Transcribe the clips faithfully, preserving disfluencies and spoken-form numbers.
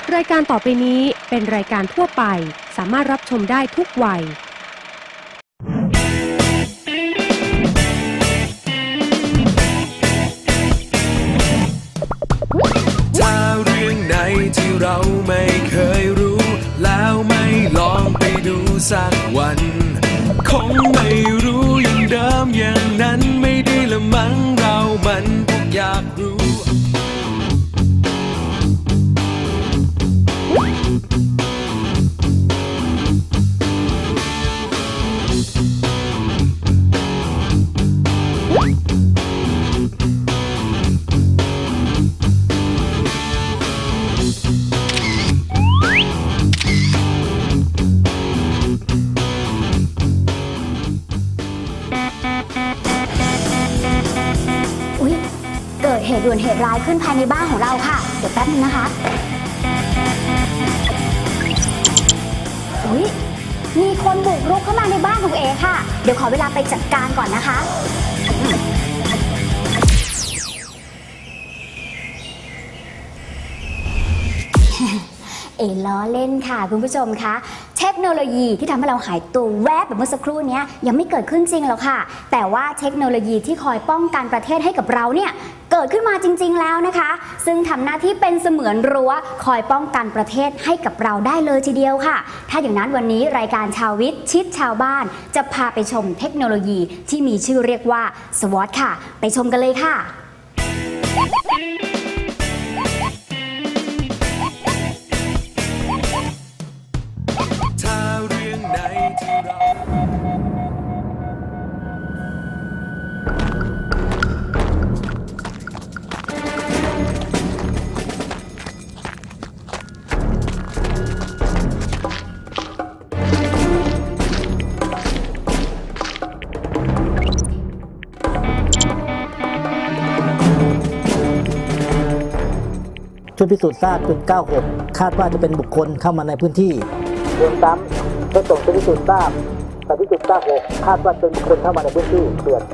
รายการต่อไปนี้เป็นรายการทั่วไปสามารถรับชมได้ทุกวัยถ้าเรื่องไหนที่เราไม่เคยรู้แล้วไม่ลองไปดูสักวันคงไม่รู้อย่างเดิมอย่างนั้นไม่ดีละมั้งเรามันพวกอยากรู้เหตุด่วนเหตุร้ายขึ้นภายในบ้านของเราค่ะเดี๋ยวแป๊บนึงนะคะอุ๊ยมีคนบุกรุกเข้ามาในบ้านของเอค่ะเดี๋ยวขอเวลาไปจัดการก่อนนะคะเอล้อเล่นค่ะคุณผู้ชมคะเทคโนโลยีที่ทำให้เราหายตัวแวบแบบเมื่อสักครู่นี้ยังไม่เกิดขึ้นจริงหรอกค่ะแต่ว่าเทคโนโลยีที่คอยป้องกันประเทศให้กับเราเนี่ยเกิดขึ้นมาจริงๆแล้วนะคะซึ่งทำหน้าที่เป็นเสมือนรั้วคอยป้องกันประเทศให้กับเราได้เลยทีเดียวค่ะถ้าอย่างนั้นวันนี้รายการชาววิทย์ชิดชาวบ้านจะพาไปชมเทคโนโลยีที่มีชื่อเรียกว่า สวอต ค่ะไปชมกันเลยค่ะชุดพิสูจน์ทราบจุดเก้าหกคาดว่าจะเป็นบุคคลเข้ามาในพื้นที่รวมซ้ำชุดส่งชุดพิสูจน์ทราบแต่ที่จุดเก้าหกคาดว่าเป็นบุคคลเข้ามาในพื้นที่เขื่อน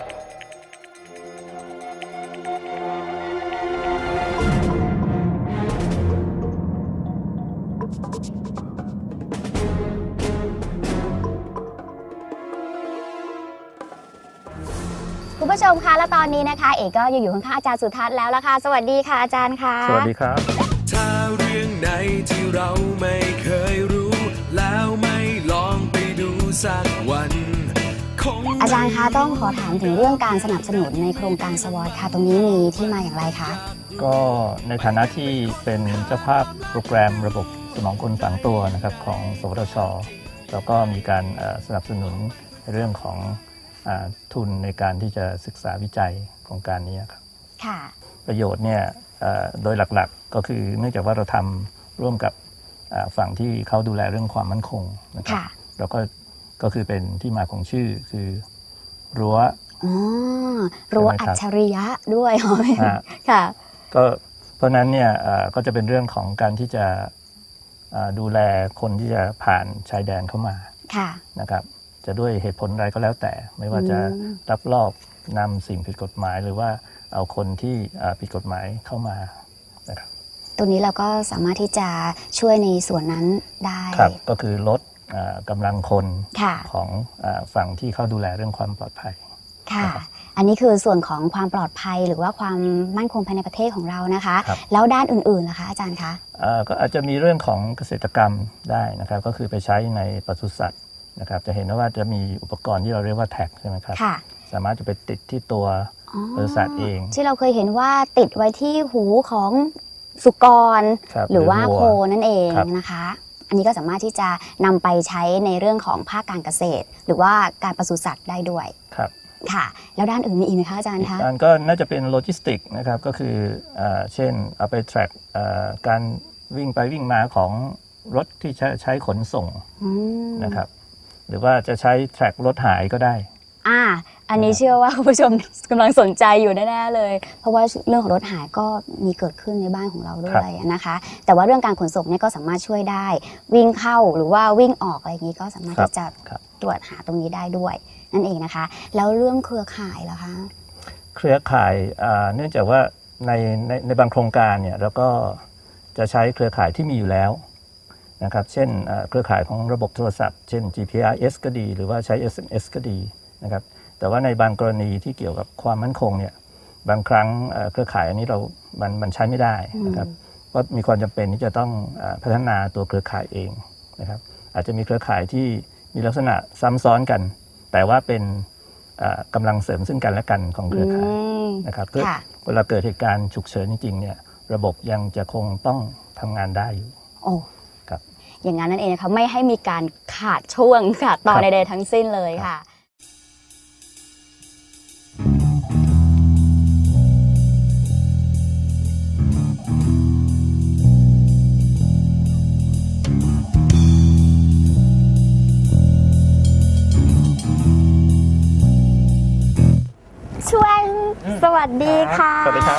คุณผู้ชมคะและตอนนี้นะคะเอกก็อยู่ข้างๆอาจารย์สุทัศน์แล้วล่ะค่ะสวัสดีค่ะอาจารย์ค่ะสวัสดีครับถ้าเรื่องไหนที่เราไม่เคยรู้แล้วไม่ลองไปดูสักวันอาจารย์คะต้องขอถามถึงเรื่องการสนับสนุนในโครงการสวอตค่ะตรงนี้มีที่มาอย่างไรคะก็ในฐานะที่เป็นเจ้าภาพโปรแกรมระบบสมองคนฝังตัวนะครับของสวทช.แล้วก็มีการสนับสนุนในเรื่องของทุนในการที่จะศึกษาวิจัยโครงการนี้ครับค่ะประโยชน์เนี่ยโดยหลักๆก็คือเนื่องจากว่าเราทำร่วมกับฝั่งที่เขาดูแลเรื่องความมั่นคงนะครับแล้วก็ก็คือเป็นที่มาของชื่อคือรั้วอ๋อรั้วอัจฉริยะด้วยค่ะก็เพราะนั้นเนี่ยก็จะเป็นเรื่องของการที่จะดูแลคนที่จะผ่านชายแดนเข้ามานะครับจะด้วยเหตุผลอะไรก็แล้วแต่ไม่ว่าจะลักลอบนำสิ่งผิดกฎหมายหรือว่าเอาคนที่ผิดกฎหมายเข้ามานะครับตรงนี้เราก็สามารถที่จะช่วยในส่วนนั้นได้ครับก็คือลดกำลังคนของฝั่งที่เข้าดูแลเรื่องความปลอดภัยค่ะอันนี้คือส่วนของความปลอดภัยหรือว่าความมั่นคงภายในประเทศของเรานะคะแล้วด้านอื่นๆล่ะคะอาจารย์คะก็อาจจะมีเรื่องของเกษตรกรรมได้นะครับก็คือไปใช้ในปศุสัตว์นะครับจะเห็นว่าจะมีอุปกรณ์ที่เราเรียกว่าแท็กใช่ไหมครับสามารถจะไปติดที่ตัวปศุสัตว์เองที่เราเคยเห็นว่าติดไว้ที่หูของสุกรหรือว่าโคนั่นเองนะคะอันนี้ก็สามารถที่จะนำไปใช้ในเรื่องของภาคการเกษตรหรือว่าการปศุสัตว์ได้ด้วยครับค่ะแล้วด้านอื่นมีอีกไหมคะอาจารย์คะด้านก็น่าจะเป็นโลจิสติกนะครับก็คือเช่นเอาไป track การวิ่งไปวิ่งมาของรถที่ใช้ใช้ขนส่งนะครับหรือว่าจะใช้ track รถหายก็ได้อ่าอันนี้เชื่อว่าคุณผู้ชมกำลังสนใจอยู่แน่ๆเลยเพราะว่าเรื่องของรถหายก็มีเกิดขึ้นในบ้านของเราด้วยนะคะแต่ว่าเรื่องการขนส่งเนี่ยก็สามารถช่วยได้วิ่งเข้าหรือว่าวิ่งออกอะไรอย่างนี้ก็สามารถที่จะตรวจหาตรงนี้ได้ด้วยนั่นเองนะคะแล้วเรื่องเครือข่ายล่ะคะเครือข่ายเนื่องจากว่าในในในบางโครงการเนี่ยแล้วก็จะใช้เครือข่ายที่มีอยู่แล้วนะครับเช่นเครือข่ายของระบบโทรศัพท์เช่น จี พี อาร์ เอส ก็ดีหรือว่าใช้ เอส เอ็ม เอส ก็ดีนะครับแต่ว่าในบางกรณีที่เกี่ยวกับความมั่นคงเนี่ยบางครั้งเครือข่ายอันนี้เรามันมันใช้ไม่ได้นะครับก็มีความจำเป็นที่จะต้องพัฒนาตัวเครือข่ายเองนะครับอาจจะมีเครือข่ายที่มีลักษณะซ้ำซ้อนกันแต่ว่าเป็นกำลังเสริมซึ่งกันและกันของเครือข่ายนะครับเพื่อเวลาเกิดเหตุการณ์ฉุกเฉินจริงๆเนี่ยระบบยังจะคงต้องทำงานได้อยู่โอ้ครับอย่างนั้นนั่นเองนะคะไม่ให้มีการขาดช่วงขาดตอนใดๆทั้งสิ้นเลยค่ะช่วงสวัสดีค่ะสวัสดีครับ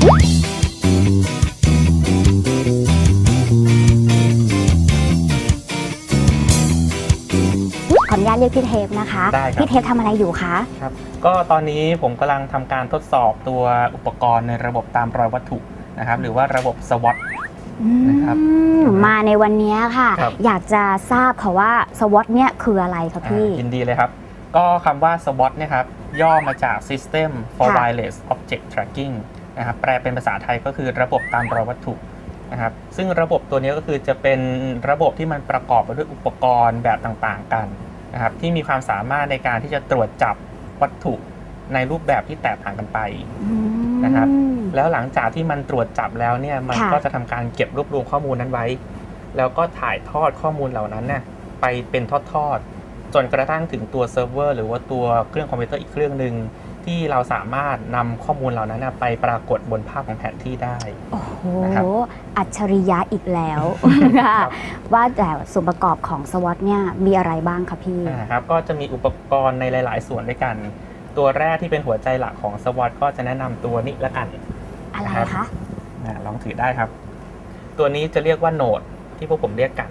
ขออนุญาตเรียกพี่เทปนะคะพี่เทปทำอะไรอยู่คะครับก็ตอนนี้ผมกำลังทำการทดสอบตัวอุปกรณ์ในระบบตามรอยวัตถุนะครับหรือว่าระบบ สวอต นะครับมาในวันนี้ค่ะอยากจะทราบค่ะว่า สวอต เนี่ยคืออะไรคะพี่ยินดีเลยครับก็คำว่า สวอต เนี่ยครับย่อมาจาก System for Wireless Object Tracking นะครับแปลเป็นภาษาไทยก็คือระบบตามรอยวัตถุนะครับซึ่งระบบตัวนี้ก็คือจะเป็นระบบที่มันประกอบไปด้วยอุปกรณ์แบบต่างๆกันนะครับที่มีความสามารถในการที่จะตรวจจับวัตถุในรูปแบบที่แตกต่างกันไปนะครับแล้วหลังจากที่มันตรวจจับแล้วเนี่ยมันก็จะทำการเก็บรวบรวมข้อมูลนั้นไว้แล้วก็ถ่ายทอดข้อมูลเหล่านั้นน่ะไปเป็นทอดๆจนกระทั่งถึงตัวเซิร์ฟเวอร์หรือว่าตัวเครื่องคอมพิวเตอร์อีกเครื่องหนึ่งที่เราสามารถนำข้อมูลเหล่านั้นไปปรากฏบนภาพของแผนที่ได้โอ้โหอัจฉริยะอีกแล้วว่าแต่ส่วนประกอบของ สวอต เนี่ยมีอะไรบ้างคะพี่ครับก็จะมีอุปกรณ์ในหลายๆส่วนด้วยกันตัวแรกที่เป็นหัวใจหลักของ สวอต ก็จะแนะนำตัวนี้ละกันอะไรคะลองถือได้ครับตัวนี้จะเรียกว่าโนดที่พวกผมเรียกกัน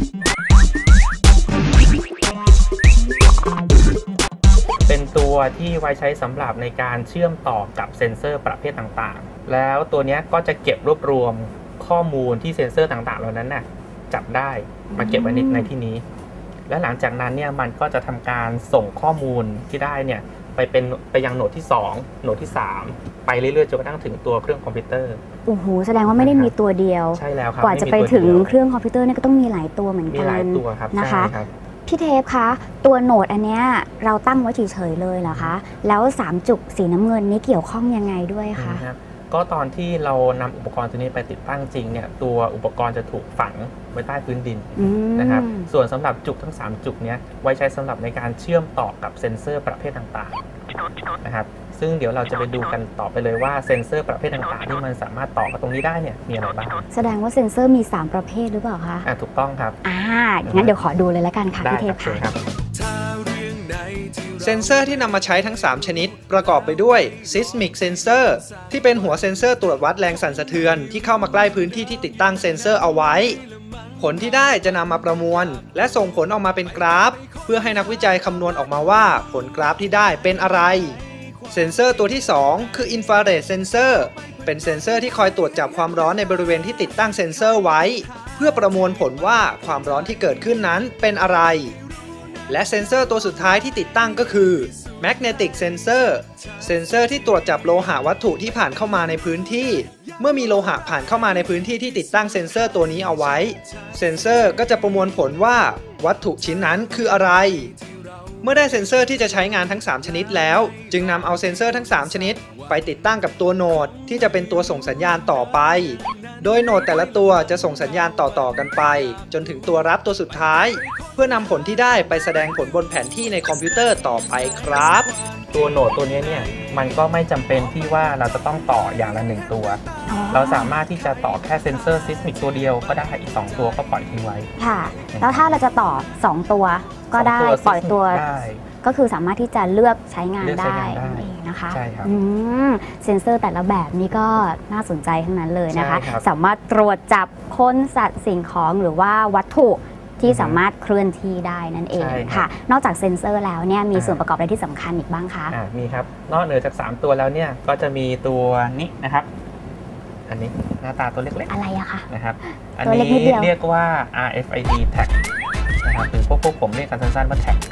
เป็นตัวที่ไว้ใช้สำหรับในการเชื่อมต่อกับเซ็นเซอร์ประเภทต่างๆแล้วตัวนี้ก็จะเก็บรวบรวมข้อมูลที่เซ็นเซอร์ต่างๆเหล่านั้นน่ะจับได้มาเก็บไว้ในที่นี้และหลังจากนั้นเนี่ยมันก็จะทำการส่งข้อมูลที่ได้เนี่ยไปเป็นไปยังโหนดที่สองโหนดที่สามไปเรื่อยๆจนกระทั่งถึงตัวเครื่องคอมพิวเตอร์โอ้โหแสดงว่าไม่ได้มีตัวเดียวใช่แล้วครับกว่าจะไปถึงเครื่องคอมพิวเตอร์เนี่ยก็ต้องมีหลายตัวเหมือนกันมีหลายตัวครับนะคะพี่เทปคะตัวโหนดอันเนี้ยเราตั้งไว้เฉยๆเลยเหรอคะแล้วสามจุกสีน้ำเงินนี้เกี่ยวข้องยังไงด้วยคะก็ตอนที่เรานำอุปกรณ์ตัวนี้ไปติดตั้งจริงเนี่ยตัวอุปกรณ์จะถูกฝังไว้ใต้พื้นดินนะครับส่วนสำหรับจุกทั้งสามจุกนี้ไว้ใช้สำหรับในการเชื่อมต่อกับเซ็นเซอร์ประเภทต่างๆนะครับซึ่งเดี๋ยวเราจะไปดูกันต่อไปเลยว่าเซ็นเซอร์ประเภทต่างๆที่มันสามารถต่อกับตรงนี้ได้เนี่ยมีอะไรบ้างแสดงว่าเซ็นเซอร์มีสามประเภทหรือเปล่าคะอ่าถูกต้องครับอ่างั้นเดี๋ยวขอดูเลยแล้วกันค่ะพี่เทพค่ะเซ็นเซอร์ที่นำมาใช้ทั้งสามชนิดประกอบไปด้วย Seismic Sensor ที่เป็นหัวเซ็นเซอร์ตรวจวัดแรงสั่นสะเทือนที่เข้ามาใกล้พื้นที่ที่ติดตั้งเซ็นเซอร์เอาไว้ผลที่ได้จะนำมาประมวลและส่งผลออกมาเป็นกราฟเพื่อให้นักวิจัยคำนวณออกมาว่าผลกราฟที่ได้เป็นอะไรเซ็นเซอร์ตัวที่สองคือ Infrared Sensor เป็นเซ็นเซอร์ที่คอยตรวจจับความร้อนในบริเวณที่ติดตั้งเซ็นเซอร์ไว้เพื่อประมวลผลว่าความร้อนที่เกิดขึ้นนั้นเป็นอะไรและเซ็นเซอร์ตัวสุดท้ายที่ติดตั้งก็คือ Magnetic Sensor เซ็นเซอร์ที่ตรวจจับโลหะวัตถุที่ผ่านเข้ามาในพื้นที่เมื่อมีโลหะผ่านเข้ามาในพื้นที่ที่ติดตั้งเซ็นเซอร์ตัวนี้เอาไว้เซ็นเซอร์ก็จะประมวลผลว่าวัตถุชิ้นนั้นคืออะไรเมื่อได้เซ็นเซอร์ที่จะใช้งานทั้งสามชนิดแล้วจึงนำเอาเซ็นเซอร์ทั้งสามชนิดไปติดตั้งกับตัวโหนดที่จะเป็นตัวส่งสัญญาณต่อไปโดยโหนดแต่ละตัวจะส่งสัญญาณต่อๆกันไปจนถึงตัวรับตัวสุดท้ายเพื่อนำผลที่ได้ไปแสดงผลบนแผนที่ในคอมพิวเตอร์ต่อไปครับตัวโหนดตัวนี้เนี่ยมันก็ไม่จำเป็นที่ว่าเราจะต้องต่ออย่างละหนึ่งตัวเราสามารถที่จะต่อแค่เซ็นเซอร์ซิสมิกตัวเดียวก็ได้อีกสองตัวก็ปล่อยทิ้งไว้ค่ะแล้วถ้าเราจะต่อสองตัวก็ได้ปล่อยตัวก็คือสามารถที่จะเลือกใช้งานได้นะคะใช่ครับเซ็นเซอร์แต่ละแบบนี้ก็น่าสนใจทั้งนั้นเลยนะคะสามารถตรวจจับคนสัตว์สิ่งของหรือว่าวัตถุที่สามารถเคลื่อนที่ได้นั่นเองค่ะนอกจากเซ็นเซอร์แล้วเนี่ยมีส่วนประกอบอะไรที่สำคัญอีกบ้างคะมีครับนอกเหนือจากสามตัวแล้วเนี่ยก็จะมีตัวนี้นะครับอันนี้หน้าตาตัวเล็กๆอะไรอะคะนะครับอันตัวเล็กนินี้ดเดียวเรียกว่า อาร์ เอฟ ไอ ดี tag นะครับหรือพวกพวกผมเรียกกันสั้นๆว่า tag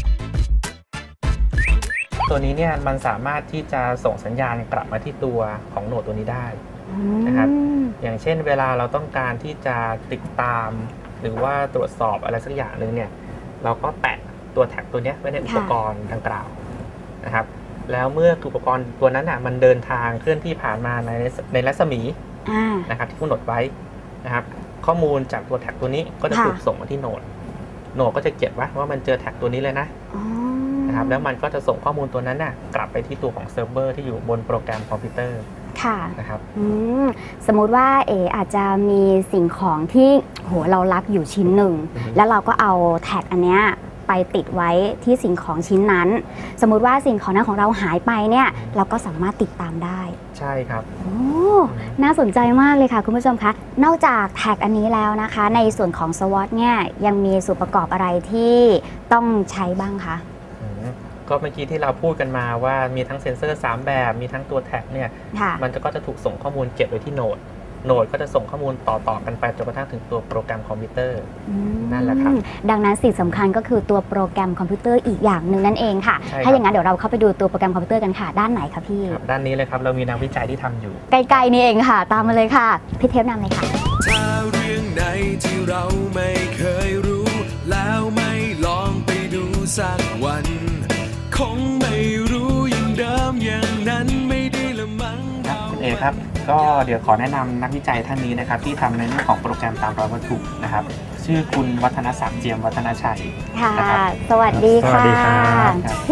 ตัวนี้เนี่ยมันสามารถที่จะส่งสัญญาณกลับมาที่ตัวของโหนดตัวนี้ได้นะครับอย่างเช่นเวลาเราต้องการที่จะติดตามหรือว่าตรวจสอบอะไรสักอย่างหนึ่งเนี่ยเราก็แตะตัวแท็กตัวนี้ไว้ในอุปกรณ์ดังกล่าวนะครับแล้วเมื่ออุปกรณ์ตัวนั้นอ่ะมันเดินทางเคลื่อนที่ผ่านมาในในรัศมีนะครับที่กำหนดไว้นะครับข้อมูลจากตัวแท็กตัวนี้ก็จะถูกส่งมาที่โหนดโหนดก็จะเก็บไว้ว่ามันเจอแท็กตัวนี้เลยนะนะครับแล้วมันก็จะส่งข้อมูลตัวนั้นน่ะกลับไปที่ตัวของเซิร์ฟเวอร์ที่อยู่บนโปรแกรมคอมพิวเตอร์ค่ะนะครับสมมุติว่าเออาจจะมีสิ่งของที่โหเรารักอยู่ชิ้นหนึ่งแล้วเราก็เอาแท็กอันเนี้ยไปติดไว้ที่สิ่งของชิ้นนั้นสมมุติว่าสิ่งของนั้นของเราหายไปเนี่ยเราก็สามารถติดตามได้ใช่ครับโอ้น่าสนใจมากเลยค่ะคุณผู้ชมคะนอกจากแท็กอันนี้แล้วนะคะในส่วนของ สวอต เนี่ยยังมีส่วนประกอบอะไรที่ต้องใช้บ้างคะก็เมื่อกี้ที่เราพูดกันมาว่ามีทั้งเซ็นเซอร์สามแบบมีทั้งตัวแท็กเนี่ยมันก็จะถูกส่งข้อมูลเก็บไว้ที่โหนดโหนดก็จะส่งข้อมูลต่อๆกันไปจนกระทั่งถึงตัวโปรแกรมคอมพิวเตอร์นั่นแหละครับดังนั้นสิ่งสำคัญก็คือตัวโปรแกรมคอมพิวเตอร์อีกอย่างหนึ่งนั่นเองค่ะถ้าอย่างนั้นเดี๋ยวเราเข้าไปดูตัวโปรแกรมคอมพิวเตอร์กันค่ะด้านไหนคะพี่ด้านนี้เลยครับเรามีนักวิจัยที่ทำอยู่ใกล้ๆนี่เองค่ะตามมาเลยค่ะพี่เทพนำเลยค่ะถ้าเรื่องไหนที่เราไม่เคยรู้แล้วไม่ลองไปดูสักวันคงไม่รู้อย่างเดิมอย่างนั้นไม่ได้ละมั้งคุณเอครับก็เดี๋ยวขอแนะนำนักวิจัยท่านนี้นะครับที่ทำในเรื่องของโปรแกรมตามรอยวัตถุนะครับชื่อคุณวัฒนศักดิ์เจียมวัฒนชัยค่ะสวัสดีค่ะสวัสดีครับ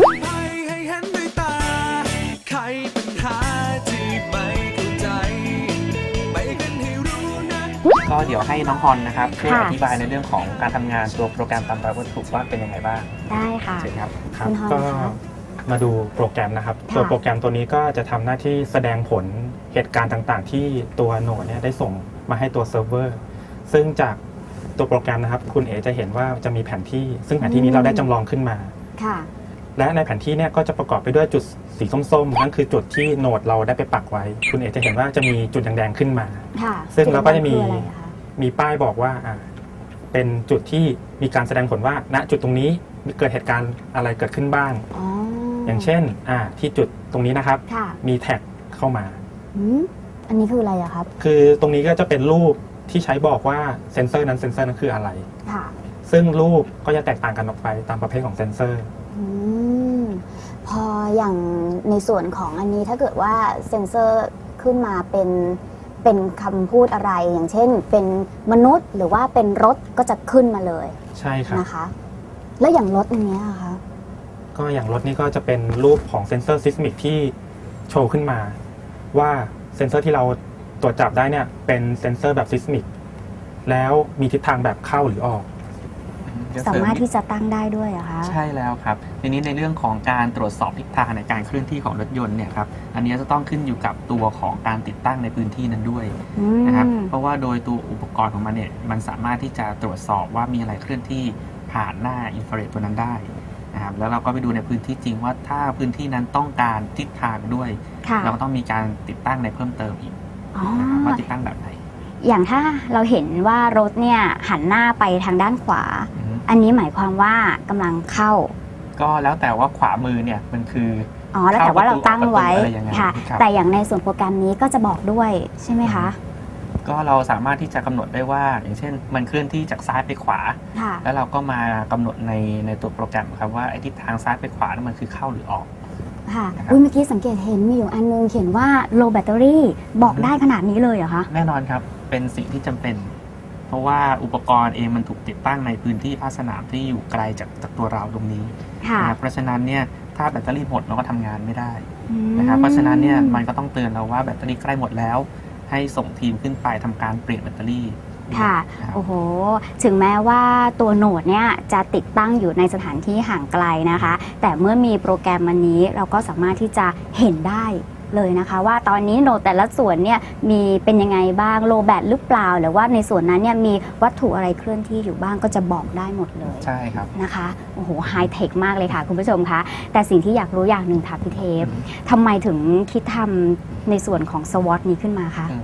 ก็เดี๋ยวให้น้องฮอนนะครับช่วยอธิบายในเรื่องของการทำงานตัวโปรแกรมตามรอยวัตถุว่าเป็นยังไงบ้างได้ค่ะใช่ครับครับก็มาดูโปรแกรมนะครับตัวโปรแกรมตัวนี้ก็จะทำหน้าที่แสดงผลเหตุการณ์ต่างๆที่ตัวโหนดเนี่ยได้ส่งมาให้ตัวเซิร์ฟเวอร์ซึ่งจากตัวโปรแกรมนะครับคุณเอ๋จะเห็นว่าจะมีแผนที่ซึ่งแผนที่นี้เราได้จำลองขึ้นมาและในแผนที่เนี่ยก็จะประกอบไปด้วยจุดสีส้มๆนั่นคือจุดที่โหนดเราได้ไปปักไว้คุณเอ๋จะเห็นว่าจะมีจุดแดงๆขึ้นมาซึ่งเราก็จะมีมีป้ายบอกว่าเป็นจุดที่มีการแสดงผลว่าณจุดตรงนี้มีเกิดเหตุการณ์อะไรเกิดขึ้นบ้างอย่างเช่นที่จุดตรงนี้นะครับมีแท็กเข้ามาอันนี้คืออะไรอะครับคือตรงนี้ก็จะเป็นรูปที่ใช้บอกว่าเซนเซอร์นั้นเซนเซอร์นั้นคืออะไรซึ่งรูปก็จะแตกต่างกันออกไปตามประเภทของเซนเซอร์พออย่างในส่วนของอันนี้ถ้าเกิดว่าเซนเซอร์ขึ้นมาเป็นเป็นคำพูดอะไรอย่างเช่นเป็นมนุษย์หรือว่าเป็นรถก็จะขึ้นมาเลยใช่ครับนะคะแล้วอย่างรถอันนี้อะคะก็อย่างรถนี่ก็จะเป็นรูปของเซนเซอร์ซิสมิกที่โชว์ขึ้นมาว่าเซนเซอร์ที่เราตรวจจับได้เนี่ยเป็นเซนเซอร์แบบซิสมิกแล้วมีทิศทางแบบเข้าหรือออกสามารถที่จะตั้งได้ด้วยเหรอคะใช่แล้วครับทีนี้ในเรื่องของการตรวจสอบทิศทางในการเคลื่อนที่ของรถยนต์เนี่ยครับอันนี้จะต้องขึ้นอยู่กับตัวของการติดตั้งในพื้นที่นั้นด้วยนะครับเพราะว่าโดยตัวอุปกรณ์ของมันเนี่ยมันสามารถที่จะตรวจสอบว่ามีอะไรเคลื่อนที่ผ่านหน้าอินฟราเรดตัวนั้นได้นะครับแล้วเราก็ไปดูในพื้นที่จริงว่าถ้าพื้นที่นั้นต้องการทิศทางด้วยเราก็ต้องมีการติดตั้งในเพิ่มเติมอีกว่าติดตั้งแบบไหนอย่างถ้าเราเห็นว่ารถเนี่ยหันหน้าไปทางด้านขวาอันนี้หมายความว่ากำลังเข้าก็แล้วแต่ว่าขวามือเนี่ยมันคืออ๋อแล้วแต่ว่าเราตั้งไว้ค่ะแต่อย่างในส่วนโปรแกรมนี้ก็จะบอกด้วยใช่ไหมคะก็เราสามารถที่จะกำหนดได้ว่าอย่างเช่นมันเคลื่อนที่จากซ้ายไปขวาแล้วเราก็มากำหนดในในตัวโปรแกรมครับว่าไอ้ทิศทางซ้ายไปขวานั้นมันคือเข้าหรือออกค่ะอุ้ยเมื่อกี้สังเกตเห็นมีอยู่อันนึงเขียนว่า low battery บอกได้ขนาดนี้เลยเหรอคะแน่นอนครับเป็นสิ่งที่จำเป็นเพราะว่าอุปกรณ์เองมันถูกติดตั้งในพื้นที่ภาคสนามที่อยู่ไกลจากจากตัวเราตรงนี้เพราะฉะนั้นเนี่ยถ้าแบตเตอรี่หมดเราก็ทำงานไม่ได้นะครับเพราะฉะนั้นเนี่ยมันก็ต้องเตือนเราว่าแบตเตอรี่ใกล้หมดแล้วให้ส่งทีมขึ้นไปทำการเปลี่ยนแบตเตอรี่ค่ะโอ้โหถึงแม้ว่าตัวโหนดเนี่ยจะติดตั้งอยู่ในสถานที่ห่างไกลนะคะแต่เมื่อมีโปรแกรมมันนี้เราก็สามารถที่จะเห็นได้เลยนะคะว่าตอนนี้โหนดแต่ละส่วนเนี่ยมีเป็นยังไงบ้างโลแบตหรือเปล่าหรือว่าในส่วนนั้นเนี่ยมีวัตถุอะไรเคลื่อนที่อยู่บ้างก็จะบอกได้หมดเลยใช่ครับนะคะโอ้โหไฮเทคมากเลยค่ะคุณผู้ชมคะแต่สิ่งที่อยากรู้อย่างหนึ่งค่ะพี่เทพทำไมถึงคิดทำในส่วนของ สวอต นี้ขึ้นมาคะ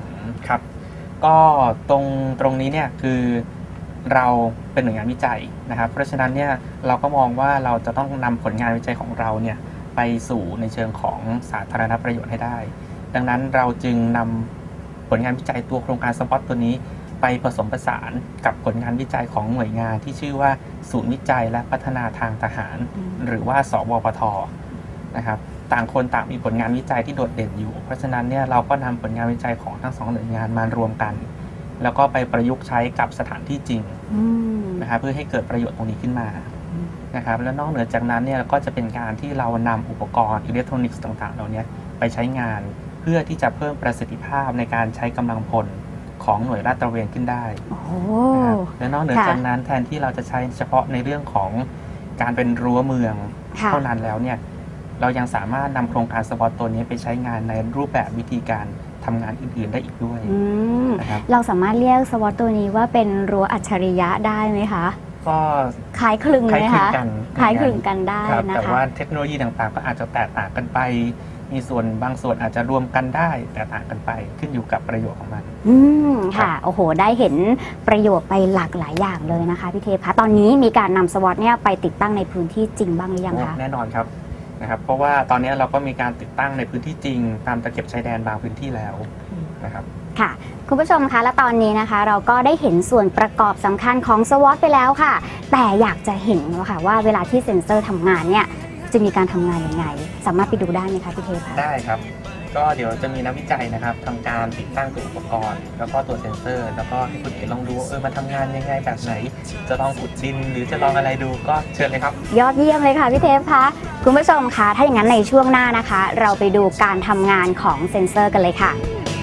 ครับก็ตรงตรงนี้เนี่ยคือเราเป็นหน่วยงานวิจัยนะครับเพราะฉะนั้นเนี่ยเราก็มองว่าเราจะต้องนำผลงานวิจัยของเราเนี่ยไปสู่ในเชิงของสาธารณประโยชน์ให้ได้ดังนั้นเราจึงนำผลงานวิจัยตัวโครงการสปอตตัวนี้ไปผสมผสานกับผลงานวิจัยของหน่วยงานที่ชื่อว่าศูนย์วิจัยและพัฒนาทางทหารหรือว่าสวปท.นะครับต่างคนต่างมีผลงานวิจัยที่โดดเด่นอยู่เพราะฉะนั้นเนี่ยเราก็นำผลงานวิจัยของทั้งสองหน่วยงานมารวมกันแล้วก็ไปประยุกต์ใช้กับสถานที่จริงนะครับเพื่อให้เกิดประโยชน์ตรงนี้ขึ้นมานะครับและนอกเหนือจากนั้นเนี่ยก็จะเป็นการที่เรานำอุปกรณ์อิเล็กทรอนิกส์ต่างๆเหล่านี้ไปใช้งานเพื่อที่จะเพิ่มประสิทธิภาพในการใช้กำลังพลของหน่วยลาดตระเวนขึ้นได้นะครับและนอกเหนือจากนั้นแทนที่เราจะใช้เฉพาะในเรื่องของการเป็นรั้วเมืองเท่านั้นแล้วเนี่ยเรายังสามารถนำโครงการสปอตตัวนี้ไปใช้งานในรูปแบบวิธีการทำงานอื่นๆได้อีกด้วยนะครับเราสามารถเรียกสวอตตัวนี้ว่าเป็นรั้วอัจฉริยะได้ไหมคะก็คล้ายคลึงไหมคะคล้ายคลึงกันได้นะคะแต่ว่าเทคโนโลยีต่างๆก็อาจจะแตกต่างกันไปมีส่วนบางส่วนอาจจะรวมกันได้แต่ต่างกันไปขึ้นอยู่กับประโยชน์ของมันอืมค่ะโอ้โหได้เห็นประโยชน์ไปหลากหลายอย่างเลยนะคะพี่เทพคะตอนนี้มีการนำสวอตเนี่ยไปติดตั้งในพื้นที่จริงบ้างหรือยังคะแน่นอนครับนะครับเพราะว่าตอนนี้เราก็มีการติดตั้งในพื้นที่จริงตามตะเข็บชายแดนบางพื้นที่แล้วนะครับค่ะคุณผู้ชมคะและตอนนี้นะคะเราก็ได้เห็นส่วนประกอบสำคัญของสวอตไปแล้วค่ะแต่อยากจะเห็นค่ะว่าเวลาที่เซ็นเซอร์ทำงานเนี่ยจะมีการทำงานยังไงสามารถไปดูได้ไหมคะพี่เทพคะได้ครับก็เดี๋ยวจะมีนักวิจัยนะครับทำการติดตั้งตัวอุปกรณ์แล้วก็ตัวเซ็นเซอร์แล้วก็ให้คุณเอ๋ลองดูเออมันทำงานยังไงแบบไหนจะลองขุดดินหรือจะลองอะไรดูก็เชิญเลยครับยอดเยี่ยมเลยค่ะพี่เทพคะคุณผู้ชมคะถ้าอย่างนั้นในช่วงหน้านะคะเราไปดูการทำงานของเซ็นเซอร์กันเลยค่ะ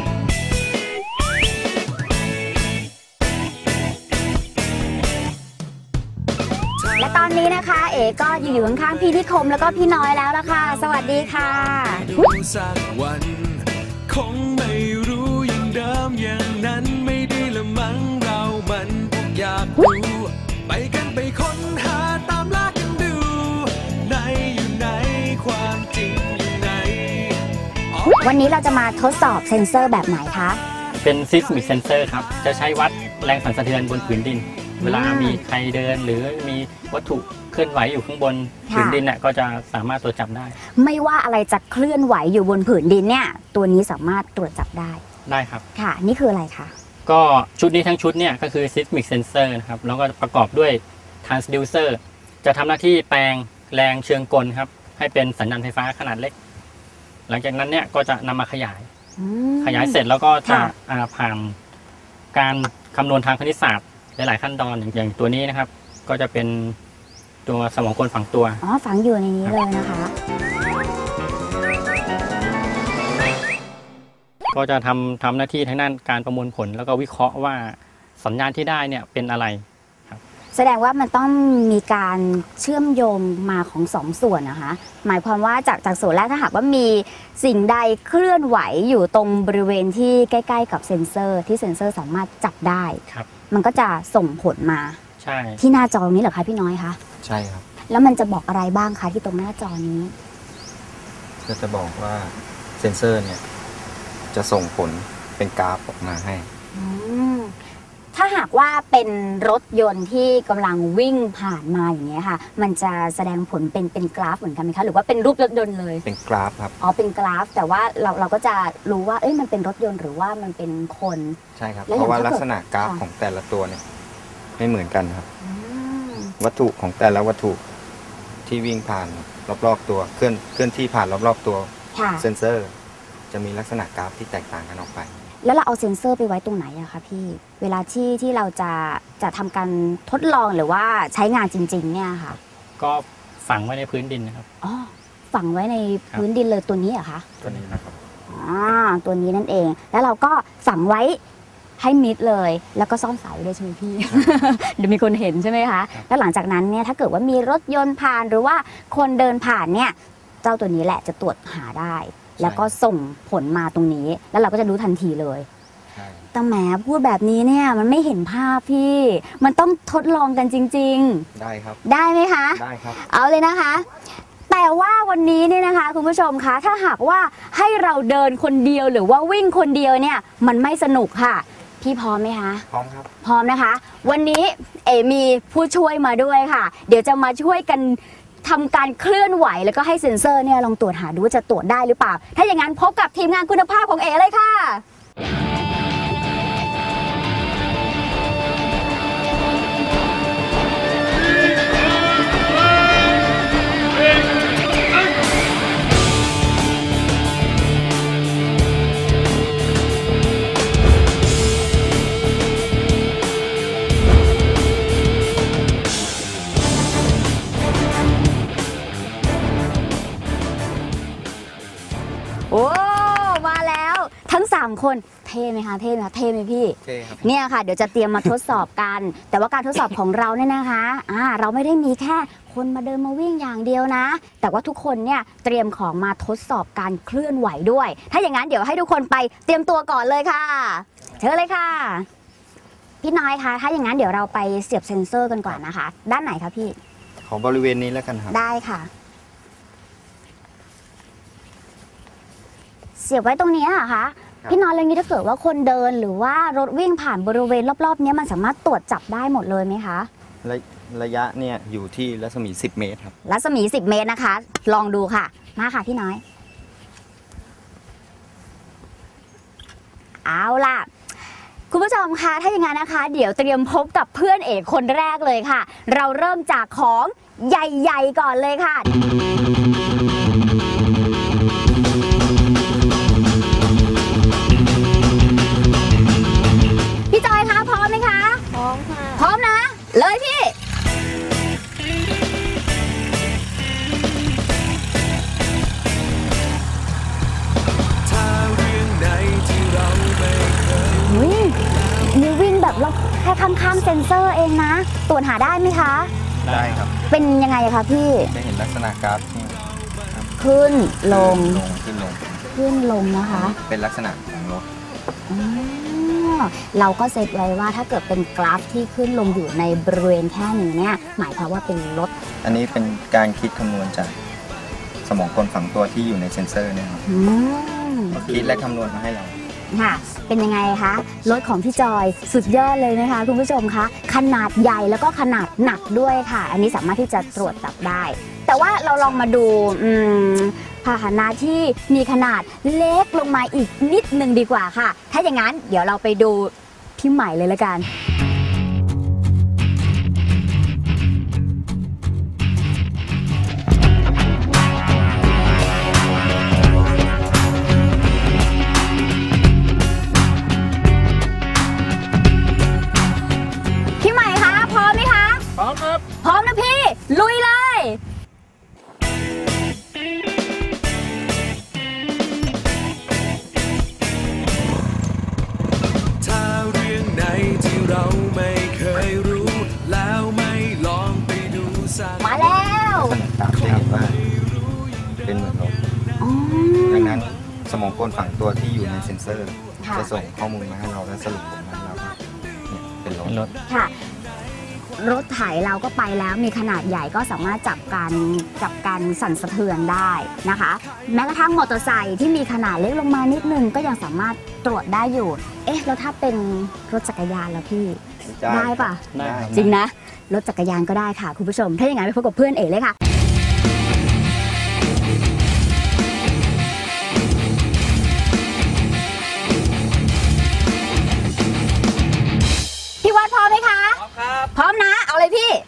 และตอนนี้นะคะเอ๋ก็อยู่ข้างๆพี่นิคมแล้วก็พี่น้อยแล้วล่ะค่ะสวัสดีค่ะสักวันคงไม่รู้อย่างเดิมอย่างนั้นไม่ได้ละมั้งเรามันอยากรู้ไปกันไปค้นหาตามล่ากันดูไหนอยู่ไหนความจริงอยู่ไหนวันนี้เราจะมาทดสอบเซ็นเซอร์แบบไหนคะเป็น Seismic Sensor ครับจะใช้วัดแรงสั่นสะเทือนบนผืนดินเวลามีใครเดินหรือมีวัตถุเคลื่อนไหวอยู่ข้างบนผืนดินเนี่ยก็จะสามารถตรวจจับได้ไม่ว่าอะไรจะเคลื่อนไหวอยู่บนผืนดินเนี่ยตัวนี้สามารถตรวจจับได้ได้ครับค่ะนี่คืออะไรคะก็ชุดนี้ทั้งชุดเนี่ยก็คือ Seismic Sensor นะครับแล้วก็ประกอบด้วย Transducer จะทำหน้าที่แปลงแรงเชิงกลครับให้เป็นสัญญาณไฟฟ้าขนาดเล็กหลังจากนั้นเนี่ยก็จะนำมาขยายขยายเสร็จแล้วก็จะผ่านการคำนวณทางคณิตศาสตร์หลายๆขั้นตอนอย่างตัวนี้นะครับก็จะเป็นตัวสมองคนฝังตัวอ๋อฝังอยู่ในนี้เลยนะคะก็จะทำทำหน้าที่ทางด้านการประมวลผลแล้วก็วิเคราะห์ว่าสัญญาณที่ได้เนี่ยเป็นอะไรครับแสดงว่ามันต้องมีการเชื่อมโยงมาของสองส่วนนะคะหมายความว่าจากจากส่วนแรกถ้าหากว่ามีสิ่งใดเคลื่อนไหวอยู่ตรงบริเวณที่ใกล้ๆกับเซ็นเซอร์ที่เซ็นเซอร์สามารถจับได้ครับมันก็จะส่งผลมาใช่ที่หน้าจอนี้เหรอคะพี่น้อยคะใช่ครับแล้วมันจะบอกอะไรบ้างคะที่ตรงหน้าจอนี้ก็จะบอกว่าเซ็นเซอร์เนี่ยจะส่งผลเป็นกราฟออกมาให้ถ้าหากว่าเป็นรถยนต์ที่กำลังวิ่งผ่านมาอย่างเงี้ยค่ะมันจะแสดงผลเป็นเป็นกราฟเหมือนกันไหมคะหรือว่าเป็นรูปรถยนต์เลยเป็นกราฟครับอ๋อเป็นกราฟแต่ว่าเราเราก็จะรู้ว่าเอ้ยมันเป็นรถยนต์หรือว่ามันเป็นคนใช่ครับเพราะว่าลักษณะกราฟของแต่ละตัวเนี่ยไม่เหมือนกันครับวัตถุของแต่ละวัตถุที่วิ่งผ่านรอบๆตัวเคลื่อนเคลื่อนที่ผ่านรอบๆตัวเซ็นเซอร์จะมีลักษณะกราฟที่แตกต่างกันออกไปแล้วเราเอาเซ็นเซอร์ไปไว้ตรงไหนอะคะพี่เวลาที่ที่เราจะจะทำการทดลองหรือว่าใช้งานจริงๆเนี่ยค่ะก็ฝังไว้ในพื้นดินนะครับอ๋อฝังไว้ในพื้นดินเลยตัวนี้เหรอคะตัวนี้นะครับอ๋อตัวนี้นั่นเองแล้วเราก็ฝังไว้ให้มิดเลยแล้วก็ซ่อนสายไว้ด้วยใช่ไหมพี่ เดี๋ยวมีคนเห็นใช่ไหมคะแล้วหลังจากนั้นเนี่ยถ้าเกิดว่ามีรถยนต์ผ่านหรือว่าคนเดินผ่านเนี่ยเจ้าตัวนี้แหละจะตรวจหาได้แล้วก็ส่งผลมาตรงนี้แล้วเราก็จะรู้ทันทีเลยแต่แหมพูดแบบนี้เนี่ยมันไม่เห็นภาพพี่มันต้องทดลองกันจริงๆได้ครับได้ไหมคะได้ครับเอาเลยนะคะแต่แต่ว่าวันนี้เนี่ยนะคะคุณผู้ชมคะถ้าหากว่าให้เราเดินคนเดียวหรือว่าวิ่งคนเดียวเนี่ยมันไม่สนุกค่ะพี่พร้อมไหมคะพร้อมครับพร้อมนะคะวันนี้เอมีผู้ช่วยมาด้วยค่ะเดี๋ยวจะมาช่วยกันทำการเคลื่อนไหวแล้วก็ให้เซ็นเซอร์เนี่ยลองตรวจหาดูว่าจะตรวจได้หรือเปล่าถ้าอย่างนั้นพบกับทีมงานคุณภาพของเอเลยค่ะโอ้มาแล้วทั้งสามคนเท่ไหมคะเท่ไหมคะเท่ไหมพี่เท่ครับเนี่ยค่ะเดี๋ยวจะเตรียมมาทดสอบกันแต่ว่าการทดสอบของเราเนี่ยนะคะอ่าเราไม่ได้มีแค่คนมาเดินมาวิ่งอย่างเดียวนะแต่ว่าทุกคนเนี่ยเตรียมของมาทดสอบการเคลื่อนไหวด้วยถ้าอย่างนั้นเดี๋ยวให้ทุกคนไปเตรียมตัวก่อนเลยค่ะเชิญเลยค่ะพี่น้อยคะถ้าอย่างนั้นเดี๋ยวเราไปเสียบเซ็นเซอร์กันก่อนนะคะด้านไหนคะพี่ของบริเวณนี้แล้วกันครับได้ค่ะเสียบไว้ตรงนี้อะคะพี่น้อยเรื่องนี้ถ้าเกิดว่าคนเดินหรือว่ารถวิ่งผ่านบริเวณรอบๆนี้มันสามารถตรวจจับได้หมดเลยไหมคะระระยะเนี่ยอยู่ที่รัศมีสิบเมตรครับรัศมีสิบเมตรนะคะลองดูค่ะมาค่ะพี่น้อยเอาล่ะคุณผู้ชมคะถ้าอย่างนั้นนะคะเดี๋ยวเตรียมพบกับเพื่อนเอกคนแรกเลยค่ะเราเริ่มจากของใหญ่ๆก่อนเลยค่ะพี่จอยคะพร้อมไหมคะพร้อมค่ะพร้อมนะเลยพี่ถ้าเรื่องไหนที่เราไม่เคยวิ่งมีวิ่งแบบเราแค่ข้างๆเซ็นเซอร์เองนะตรวจหาได้ไหมคะได้ครับเป็นยังไงคะพี่จะเห็นลักษณะกราฟที่ขึ้นลงขึ้นลงขึ้นลงนะคะเป็นลักษณะของรถเราก็เซตไว้ว่าถ้าเกิดเป็นกราฟที่ขึ้นลงอยู่ในบริเวณแค่นี้เนี่ยหมายความว่าเป็นรถอันนี้เป็นการคิดคำนวณจากสมองกลฝังตัวที่อยู่ในเซ็นเซอร์เนี่ยครับคิดและคำนวณมาให้เราค่ะเป็นยังไงคะรถของพี่จอยสุดยอดเลยนะคะคุณผู้ชมคะขนาดใหญ่แล้วก็ขนาดหนักด้วยค่ะอันนี้สามารถที่จะตรวจจับได้แต่ว่าเราลองมาดูพาหนะที่มีขนาดเล็กลงมาอีกนิดนึงดีกว่าค่ะถ้าอย่างนั้นเดี๋ยวเราไปดูพี่ใหม่เลยละกันพี่ใหม่คะพร้อมไหมคะพร้อมครับพร้อมนะพี่ลุยเลยเราไม่เคยรู้แล้วไม่ลองไปดูสักมาแล้วตามจะเห็นว่าเป็นเหมือนรถดังนั้นสมองกลฝังตัวที่อยู่ในเซ็นเซอร์จะส่งข้อมูลมาให้เราและสรุปผลมาให้เราเนี่ยเป็นรถค่ะรถไถเราก็ไปแล้วมีขนาดใหญ่ก็สามารถจับการจับการสั่นสะเทือนได้นะคะแม้กระทั่งมอเตอร์ไซค์ที่มีขนาดเล็กลงมานิดนึงก็ยังสามารถตรวจได้อยู่เอ๊ะแล้วถ้าเป็นรถจักรยานแล้วพี่ได้ปะจริงนะรถจักรยานก็ได้ค่ะคุณผู้ชมถ้าอย่างนั้นไปพบกับเพื่อนเอ๋เลยค่ะพี่วัดพร้อมไหมคะพร้อมครับพร้อมนะเอาเลยพี่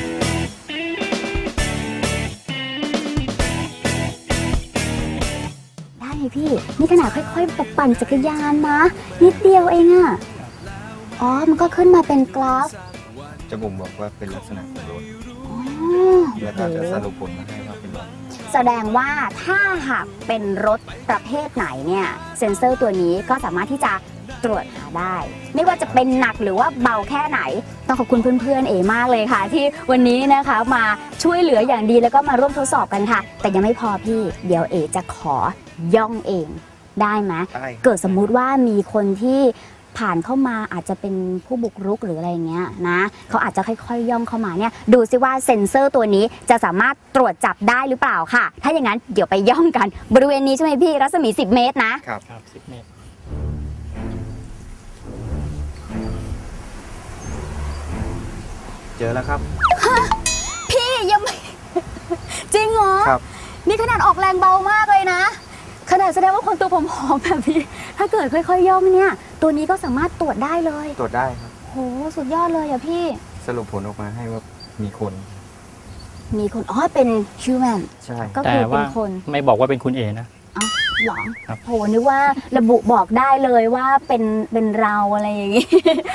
ได้พี่นี่ขนาดค่อยๆปั่นจักรยานนะนิดเดียวเองอะอ๋อมันก็ขึ้นมาเป็นกราฟจะบ่งบอกว่าเป็นลักษณะของรถแล้วก็จะสรุปผลมาให้ว่าเป็นรถแสดงว่าถ้าหากเป็นรถประเภทไหนเนี่ยเซ็นเซอร์ตัวนี้ก็สามารถที่จะตรวจหาได้ไม่ว่าจะเป็นหนักหรือว่าเบาแค่ไหนต้องขอบคุณเพื่อนๆเอมากเลยค่ะที่วันนี้นะคะมาช่วยเหลืออย่างดีแล้วก็มาร่วมทดสอบกันค่ะแต่ยังไม่พอพี่เดี๋ยวเอจะขอย่องเองได้ไหมเกิดสมมุติว่ามีคนที่ผ่านเข้ามาอาจจะเป็นผู้บุกรุกหรืออะไรเงี้ยนะเขาอาจจะค่อยๆย่องเข้ามาเนี่ยดูซิว่าเซ็นเซอร์ตัวนี้จะสามารถตรวจจับได้หรือเปล่าค่ะถ้าอย่างนั้นเดี๋ยวไปย่องกันบริเวณนี้ใช่ไหมพี่รัศมีสิบเมตรนะครับครับสิบเมตรเจอแล้วครับพี่ยังไม่ จริงเหรอครับนี่ขนาดออกแรงเบามากเลยนะขนาดแสดงว่าคนตัวผอมๆแบบนี้ถ้าเกิดค่อยๆย่องเนี่ยตัวนี้ก็สามารถตรวจได้เลยตรวจได้ครับโหสุดยอดเลยอะพี่สรุปผลออกมาให้ว่ามีคนมีคนอ๋อเป็นฮิวแมนใช่ก็คือเป็นคนไม่บอกว่าเป็นคุณเอนะอ๋อหรอโหนึกว่าระบุบอกได้เลยว่าเป็นเป็นเราอะไรอย่างงี้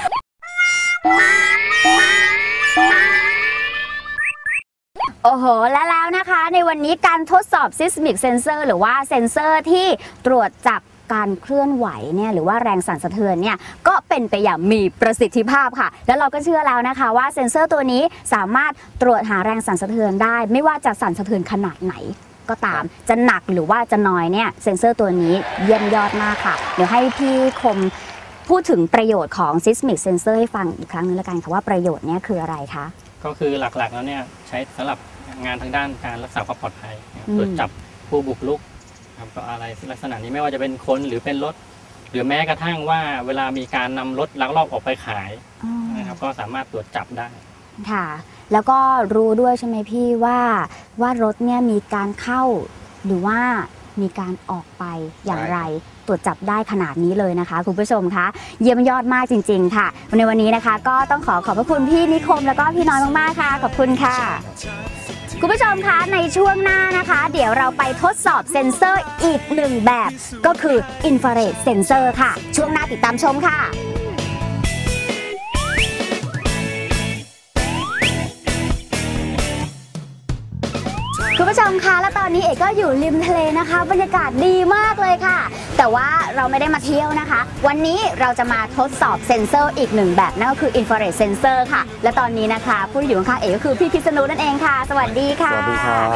โอ้โหและแล้วนะคะในวันนี้การทดสอบ Seismic Sensor หรือว่าเซ็นเซอร์ที่ตรวจจับการเคลื่อนไหวเนี่ยหรือว่าแรงสั่นสะเทือนเนี่ยก็เป็นไปอย่างมีประสิทธิภาพค่ะแล้วเราก็เชื่อแล้วนะคะว่าเซ็นเซอร์ตัวนี้สามารถตรวจหาแรงสั่นสะเทือนได้ไม่ว่าจะสั่นสะเทือนขนาดไหนก็ตามจะหนักหรือว่าจะน้อยเนี่ยเซ็นเซอร์ตัวนี้เยี่ยมยอดมากค่ะเดี๋ยวให้พี่คมพูดถึงประโยชน์ของ Seismic Sensor ให้ฟังอีกครั้งนึงแล้วกันค่ะว่าประโยชน์เนี่ยคืออะไรคะก็คือหลักๆแล้วเนี่ยใช้สำหรับงานทางด้านการรักษาความปลอดภัยตรวจจับผู้บุกรุกครับก็อะไรลักษณะนี้ไม่ว่าจะเป็นคนหรือเป็นรถหรือแม้กระทั่งว่าเวลามีการนำรถลักลอบออกไปขายนะครับก็สามารถตรวจจับได้ค่ะแล้วก็รู้ด้วยใช่ไหมพี่ว่าว่ารถเนี่ยมีการเข้าหรือว่ามีการออกไปอย่างไรตรวจจับได้ขนาดนี้เลยนะคะคุณผู้ชมคะเยี่ยมยอดมากจริงๆค่ะในวันนี้นะคะก็ต้องขอขอบพระคุณพี่นิคมแล้วก็พี่น้อยมากๆค่ะขอบคุณค่ะคุณผู้ชมคะในช่วงหน้านะคะเดี๋ยวเราไปทดสอบเซ็นเซอร์อีกหนึ่งแบบก็คืออินฟราเรดเซ็นเซอร์ค่ะช่วงหน้าติดตามชมค่ะคุณผู้ชมคะและตอนนี้เอกก็อยู่ริมทะเลนะคะบรรยากาศดีมากเลยค่ะแต่ว่าเราไม่ได้มาเที่ยวนะคะวันนี้เราจะมาทดสอบเซ็นเซอร์อีกหนึ่งแบบนั่นก็คืออินฟราเรดเซ็นเซอร์ค่ะและตอนนี้นะคะผู้ที่อยู่ข้างๆเอกก็คือพี่พิษณุนั่นเองค่ะสวัสดีค่ะสวัสดีครับ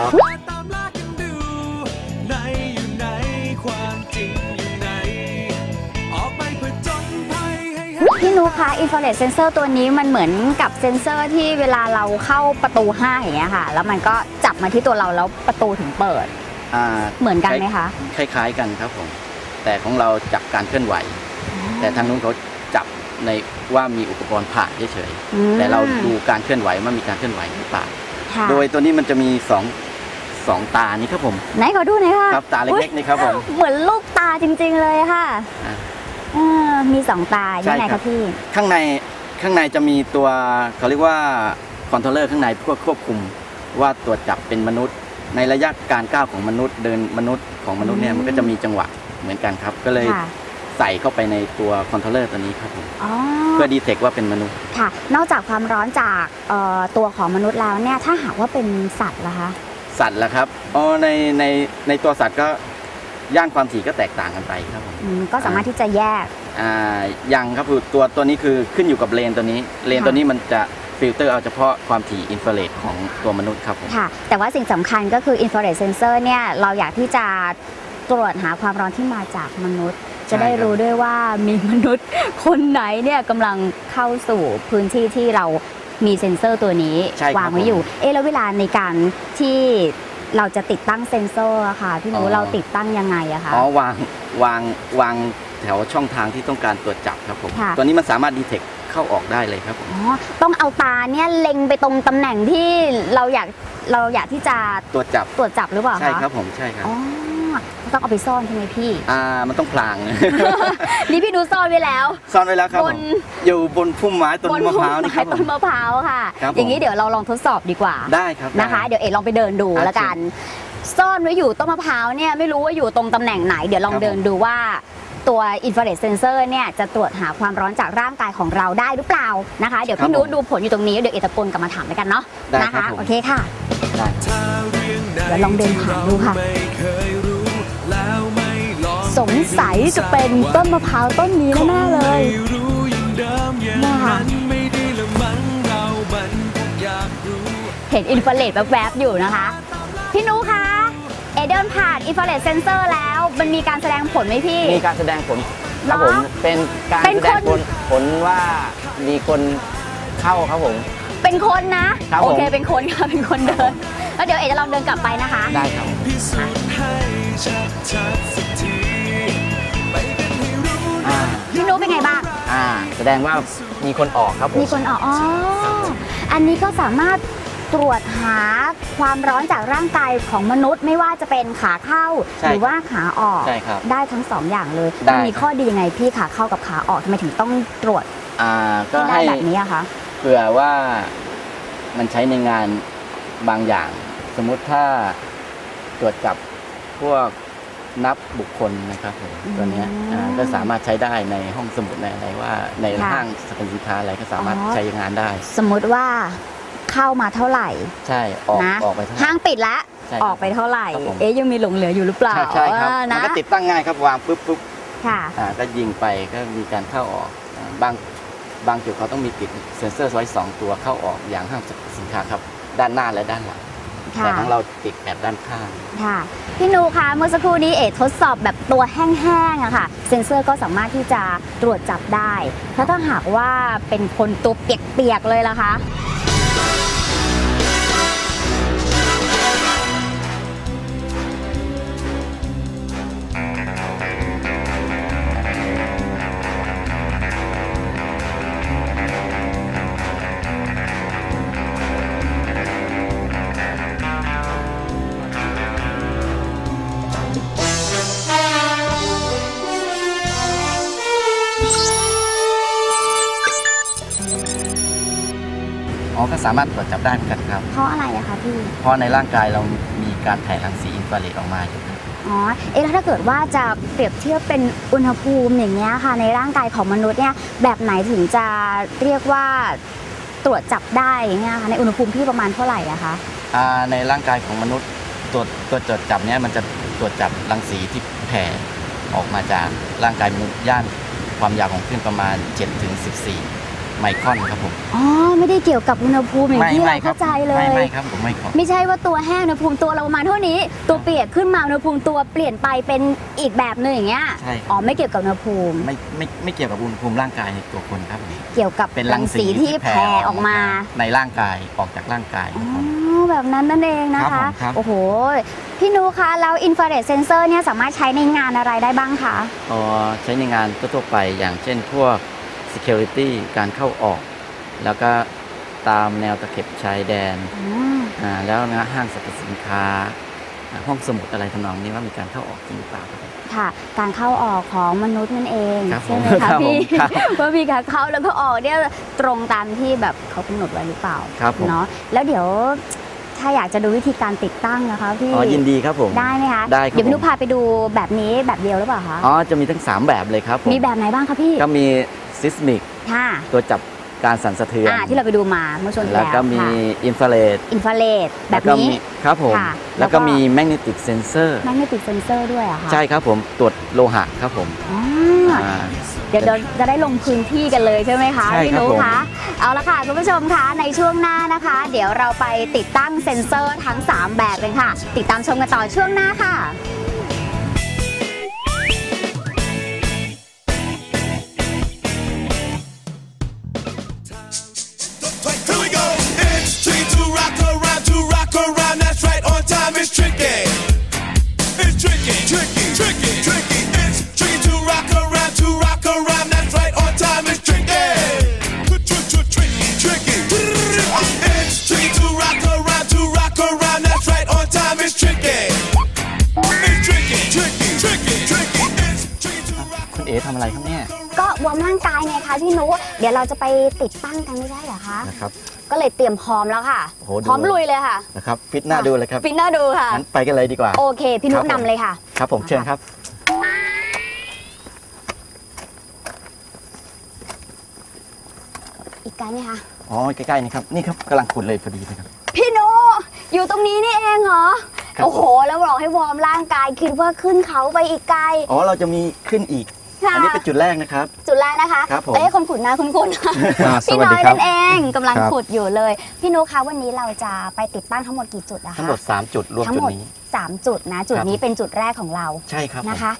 พี่นุคะอินฟราเรดเซนเซอร์ตัวนี้มันเหมือนกับเซนเซอร์ที่เวลาเราเข้าประตูห้างอย่างเงี้ยค่ะแล้วมันก็จับมาที่ตัวเราแล้วประตูถึงเปิดเหมือนกันไหมคะคล้ายๆกันครับผมแต่ของเราจับการเคลื่อนไหวแต่ทางนู้นเขาจับในว่ามีอุปกรณ์ผ่านเฉยๆแต่เราดูการเคลื่อนไหวว่ามีการเคลื่อนไหวหรือเปล่าโดยตัวนี้มันจะมีสองสองตานี่ครับผมไหนขอดูหน่อยค่ะครับตาเล็กๆนี่ครับผมเหมือนลูกตาจริงๆเลยค่ะมีสองตายังไงครับพี่ข้างในข้างในจะมีตัวเขาเรียกว่าคอนโทรลเลอร์ข้างในเพื่อควบคุมว่าตรวจจับเป็นมนุษย์ในระยะการก้าวของมนุษย์เดินมนุษย์ของมนุษย์เนี่ยมันก็จะมีจังหวะเหมือนกันครับก็เลยใส่เข้าไปในตัวคอนโทรลเลอร์ตัวนี้ครับผมเพื่อดีเทคว่าเป็นมนุษย์ค่ะนอกจากความร้อนจากตัวของมนุษย์แล้วเนี่ยถ้าหากว่าเป็นสัตว์ล่ะคะสัตว์ล่ะครับอ๋อในในในตัวสัตว์ก็ย่านความถี่ก็แตกต่างกันไปครับผมก็สามารถที่จะแยกอ่ายังครับคือตัวตัวนี้คือขึ้นอยู่กับเลนตัวนี้เลนตัวนี้มันจะฟิลเตอร์เอาเฉพาะความถี่อินฟราเรดของตัวมนุษย์ครับผมค่ะแต่ว่าสิ่งสำคัญก็คืออินฟราเรดเซนเซอร์เนี่ยเราอยากที่จะตรวจหาความร้อนที่มาจากมนุษย์จะได้รู้ด้วยว่ามีมนุษย์คนไหนเนี่ยกำลังเข้าสู่พื้นที่ที่เรามีเซ็นเซอร์ตัวนี้วางไว้อยู่เอ๊ะแล้วเวลาในการที่เราจะติดตั้งเซ็นเซอร์ค่ะพี่หนูเราติดตั้งยังไงอะคะอ๋อวางวางวางแถวช่องทางที่ต้องการตรวจจับครับผมตัวนี้มันสามารถดีเทคเข้าออกได้เลยครับผมอ๋อต้องเอาตาเนี่ยเล็งไปตรงตำแหน่งที่เราอยากเราอยากที่จะตรวจจับตรวจจับหรือเปล่าคะใช่ครับผมใช่ครับอ๋อต้องเอาไปซ่อนใช่ไหมพี่อ่ามันต้องพลางนี่พี่หนูซ่อนไว้แล้วซ่อนไว้แล้วครับผมอยู่บนพุ่มไม้ต้นมะพร้าวนี่ครับต้นมะพร้าวค่ะอย่างนี้เดี๋ยวเราลองทดสอบดีกว่าได้ครับนะคะเดี๋ยวเอ๋ลองไปเดินดูแล้วกันซ่อนไว้อยู่ต้นมะพร้าวเนี่ยไม่รู้ว่าอยู่ตรงตำแหน่งไหนเดี๋ยวลองเดินดูว่าตัวอินฟราเรดเซนเซอร์เนี่ยจะตรวจหาความร้อนจากร่างกายของเราได้หรือเปล่านะคะเดี๋ยวพี่นุชดูผลอยู่ตรงนี้เดี๋ยวเอตะปนกลับมาถามด้วยกันเนาะนะคะโอเคค่ะเดี๋ยวลองเดินผ่านดูค่ะสงสัยจะเป็นต้นมะพร้าวต้นนี้แน่เลยนะคะเห็นอินฟราเรดแวบๆอยู่นะคะพี่นุคะเอเดินผ่านอินฟราเรดเซนเซอร์แล้วมันมีการแสดงผลไหมพี่มีการแสดงผลครับผมเป็นการเป็นแสคดนงผลผลว่ามีคนเข้าครับผมเป็นคนนะครับผมโอเคเป็นคนค่ะเป็นคนเดินแล้วเดี๋ยวเอ๋จะลองเดินกลับไปนะคะได้ครับพิสูจน์ให้ชัดชัดสักทีไปกันให้รู้อ่าพี่นุเป็นไงบ้างอ่าแสดงว่ามีคนออกครับผมมีคนออกอ๋ออันนี้ก็สามารถตรวจหาความร้อนจากร่างกายของมนุษย์ ไม่ว่าจะเป็นขาเข้าใช่หรือว่าขาออกใช่ครับได้ทั้งสองอย่างเลยได้มันมีข้อดียังไงพี่ขาเข้ากับขาออกทำไมถึงต้องตรวจอ่าก็ให้ได้ให้แบบนี้อะคะเผื่อว่ามันใช้ในงานบางอย่าง สมมุติถ้าตรวจจับพวกนับบุคคลนะครับผมตัวเนี้ยอ่าก็สามารถใช้ได้ในห้องสมุดในอะไรว่าในห้างสรรพสินค้าอะไรก็สามารถใช้งานได้สมมุติว่าเข้ามาเท่าไหร่ใช่ออกนะออกไปเท่าไหร่ห้างปิดแล้วใช่ครับออกไปเท่าไหร่ครับผมเอ๊ยยังมีหลงเหลืออยู่หรือเปล่าใช่ใช่ครับเออมันนะก็ติดตั้งง่ายครับวางปุ๊บปุ๊บค่ะอ่าก็ยิงไปก็มีการเข้าออกอ่าบางบางจุดเขาต้องมีติดเซ็นเซอร์ไว้สองตัวเข้าออกอย่างห้างสรรพสินค้าครับด้านหน้าและด้านหลังค่ะแต่ของเราติดแอบด้านข้างค่ะพี่นูคะเมื่อสักครู่นี้เอ๋ทดสอบแบบตัวแห้งๆอะค่ะเซ็นเซอร์ก็สามารถที่จะตรวจจับได้แล้วถ้าหากว่าเป็นคนตัวเปียกๆเลยล่ะคะอ๋อก็สามารถตรวจจับได้เหมือนกันครับเพราะอะไรอะคะพี่เพราะในร่างกายเรามีการถ่ายรังสีอินฟราเรดออกมาอยู่ครับอ๋อ เอ๊ะแล้วถ้าเกิดว่าจะเปรียบเทียบเป็นอุณหภูมิอย่างเงี้ยค่ะในร่างกายของมนุษย์เนี่ยแบบไหนถึงจะเรียกว่าตรวจจับได้อย่างเงี้ยค่ะในอุณหภูมิที่ประมาณเท่าไหร่อะคะอ่าในร่างกายของมนุษย์ตัวตัวตรวจจับเนี้ยมันจะตรวจจับรังสีที่แผ่ออกมาจากร่างกายมนุษย์ย่านความยาวของคลื่นประมาณ เจ็ดถึงสิบสี่ ไมครอนครับผมอ๋อไม่ได้เกี่ยวกับอุณหภูมิอย่างที่เราเข้าใจเลยไม่ไม่ครับผมไม่ครับไม่ใช่ว่าตัวแห้งอุณหภูมิตัวเราประมาณเท่านี้ ตัวเปียกขึ้นมาอุณหภูมิตัวเปลี่ยนไปเป็นอีกแบบหนึงอย่างเงี้ยใช่ครับอ๋อไม่เกี่ยวกับอุณหภูมิไม่ไม่ไม่เกี่ยวกับอุณหภูมิร่างกายในตัวคนครับผมเกี่ยวกับเป็นรัรังงสีสีที่แผ่ออกมาในร่างกายออกจากร่างกายอ๋อแบบนั้นนั่นเองนะครัคะบผมครับโอ้โหพี่นูคะแล้วอินฟราเรดเซนเซอร์เนี่ยสามารถใช้ในงานอะไรได้บ้างคะอ๋อใช้ในงานทั่วๆไปอย่างเช่นพวก security การเข้าออก แล้วก็ตามแนวตะเข็บชายแดนอืมอ่าแล้วนะห้างสรรพสินค้าอ่าห้องสมุดอะไรทำนองนี้ว่ามีการเข้าออกจริงหรือเปล่าครับค่ะ การเข้าออกของมนุษย์นั่นเองครับใช่ไหมผมคะครับผมพี่ครับว่ามีการเข้าแล้วก็ออกเนี่ยตรงตามที่แบบเขากำหนดไว้หรือเปล่าครับผมเนาะแล้วเดี๋ยวถ้าอยากจะดูวิธีการติดตั้งนะคะพี่อ๋อยินดีครับผมได้ไหมคะได้ครับเดี๋ยวพี่นุผมพาไปดูแบบนี้แบบเดียวหรือเปล่าคะอ๋อจะมีทั้งสามแบบเลยครับผมมีแบบไหนบ้างคะพี่ก็มี seismic ค่ะตัวจับการสั่นสะเทือนอ่าที่เราไปดูมาเมื่อช่วงที่แล้วแล้วก็มีค่ะอินฟราเรดอินฟราเรดแบบแล้วก็นี้มีครับผมค่ะแล้วก็แล้วก็มีแมกเนติกเซนเซอร์แมกเนติกเซนเซอร์ด้วยเหรอะคะใช่ครับผมตรวจโลหะครับผมอ๋ออ่าเดี๋ยวเราจะได้ลงพื้นที่กันเลยใช่ไหมคะใช่พี่ครับนุผมคะเอาละค่ะคุณผู้ชมคะในช่วงหน้านะคะ เดี๋ยวเราไปติดตั้งเซ็นเซอร์ทั้งสามแบบเลยค่ะ ติดตามชมกันต่อช่วงหน้าค่ะ Here we go. It's tricky to rock around, to rock around. That's right, on time is tricky. It's tricky, tricky, tricky, tricky. It's tricky to rock around, to rock around. That's right, on time is tricky. Tricky, tricky. It's tricky to rock around, to rock around. That's right, on time is tricky. It's tricky, tricky, tricky, tricky. It's tricky to rock. คุณเอ๋ทำอะไรครับเนี่ยก็วอร์มร่างกายไงคะพี่นุเดี๋ยวเราจะไปติดตั้งกันไม่ใช่เหรอคะนะครับก็เลยเตรียมพร้อมแล้วค่ะโอ้โหดูพร้อมลุยเลยค่ะนะครับฟิตหน้าดูเลยครับฟินน่าดูค่ะงั้นไปกันเลยดีกว่าโอเค พี่นุครับผมนำเลยค่ะครับผมเชิญครับอีกไกลไหมคะอ๋อใกล้ๆนี่ครับนี่ครับกำลังขุดเลยพอดีนะครับพี่นุอยู่ตรงนี้นี่เองเหรอครับโอ้โห แล้วบอกให้วอร์มร่างกายคิดว่าขึ้นเขาไปอีกไกลอ๋อเราจะมีขึ้นอีกค่ะอันนี้เป็นจุดแรกนะครับจุดแรกนะคะครับผมเอ้ยคนขุดนะคุณคุณอ่าสพี่วัสน้ดีอยครับนั่นเองกำลังครับขุดอยู่เลย พี่นุคะวันนี้เราจะไปติดตั้งทั้งหมดกี่จุดนะคะทั้งหมดสามจุดรวมทั้งจุดหมดนี้สามจุดนะ จุดครับนี้เป็นจุดแรกของเราใช่ครับผมนะคะ พ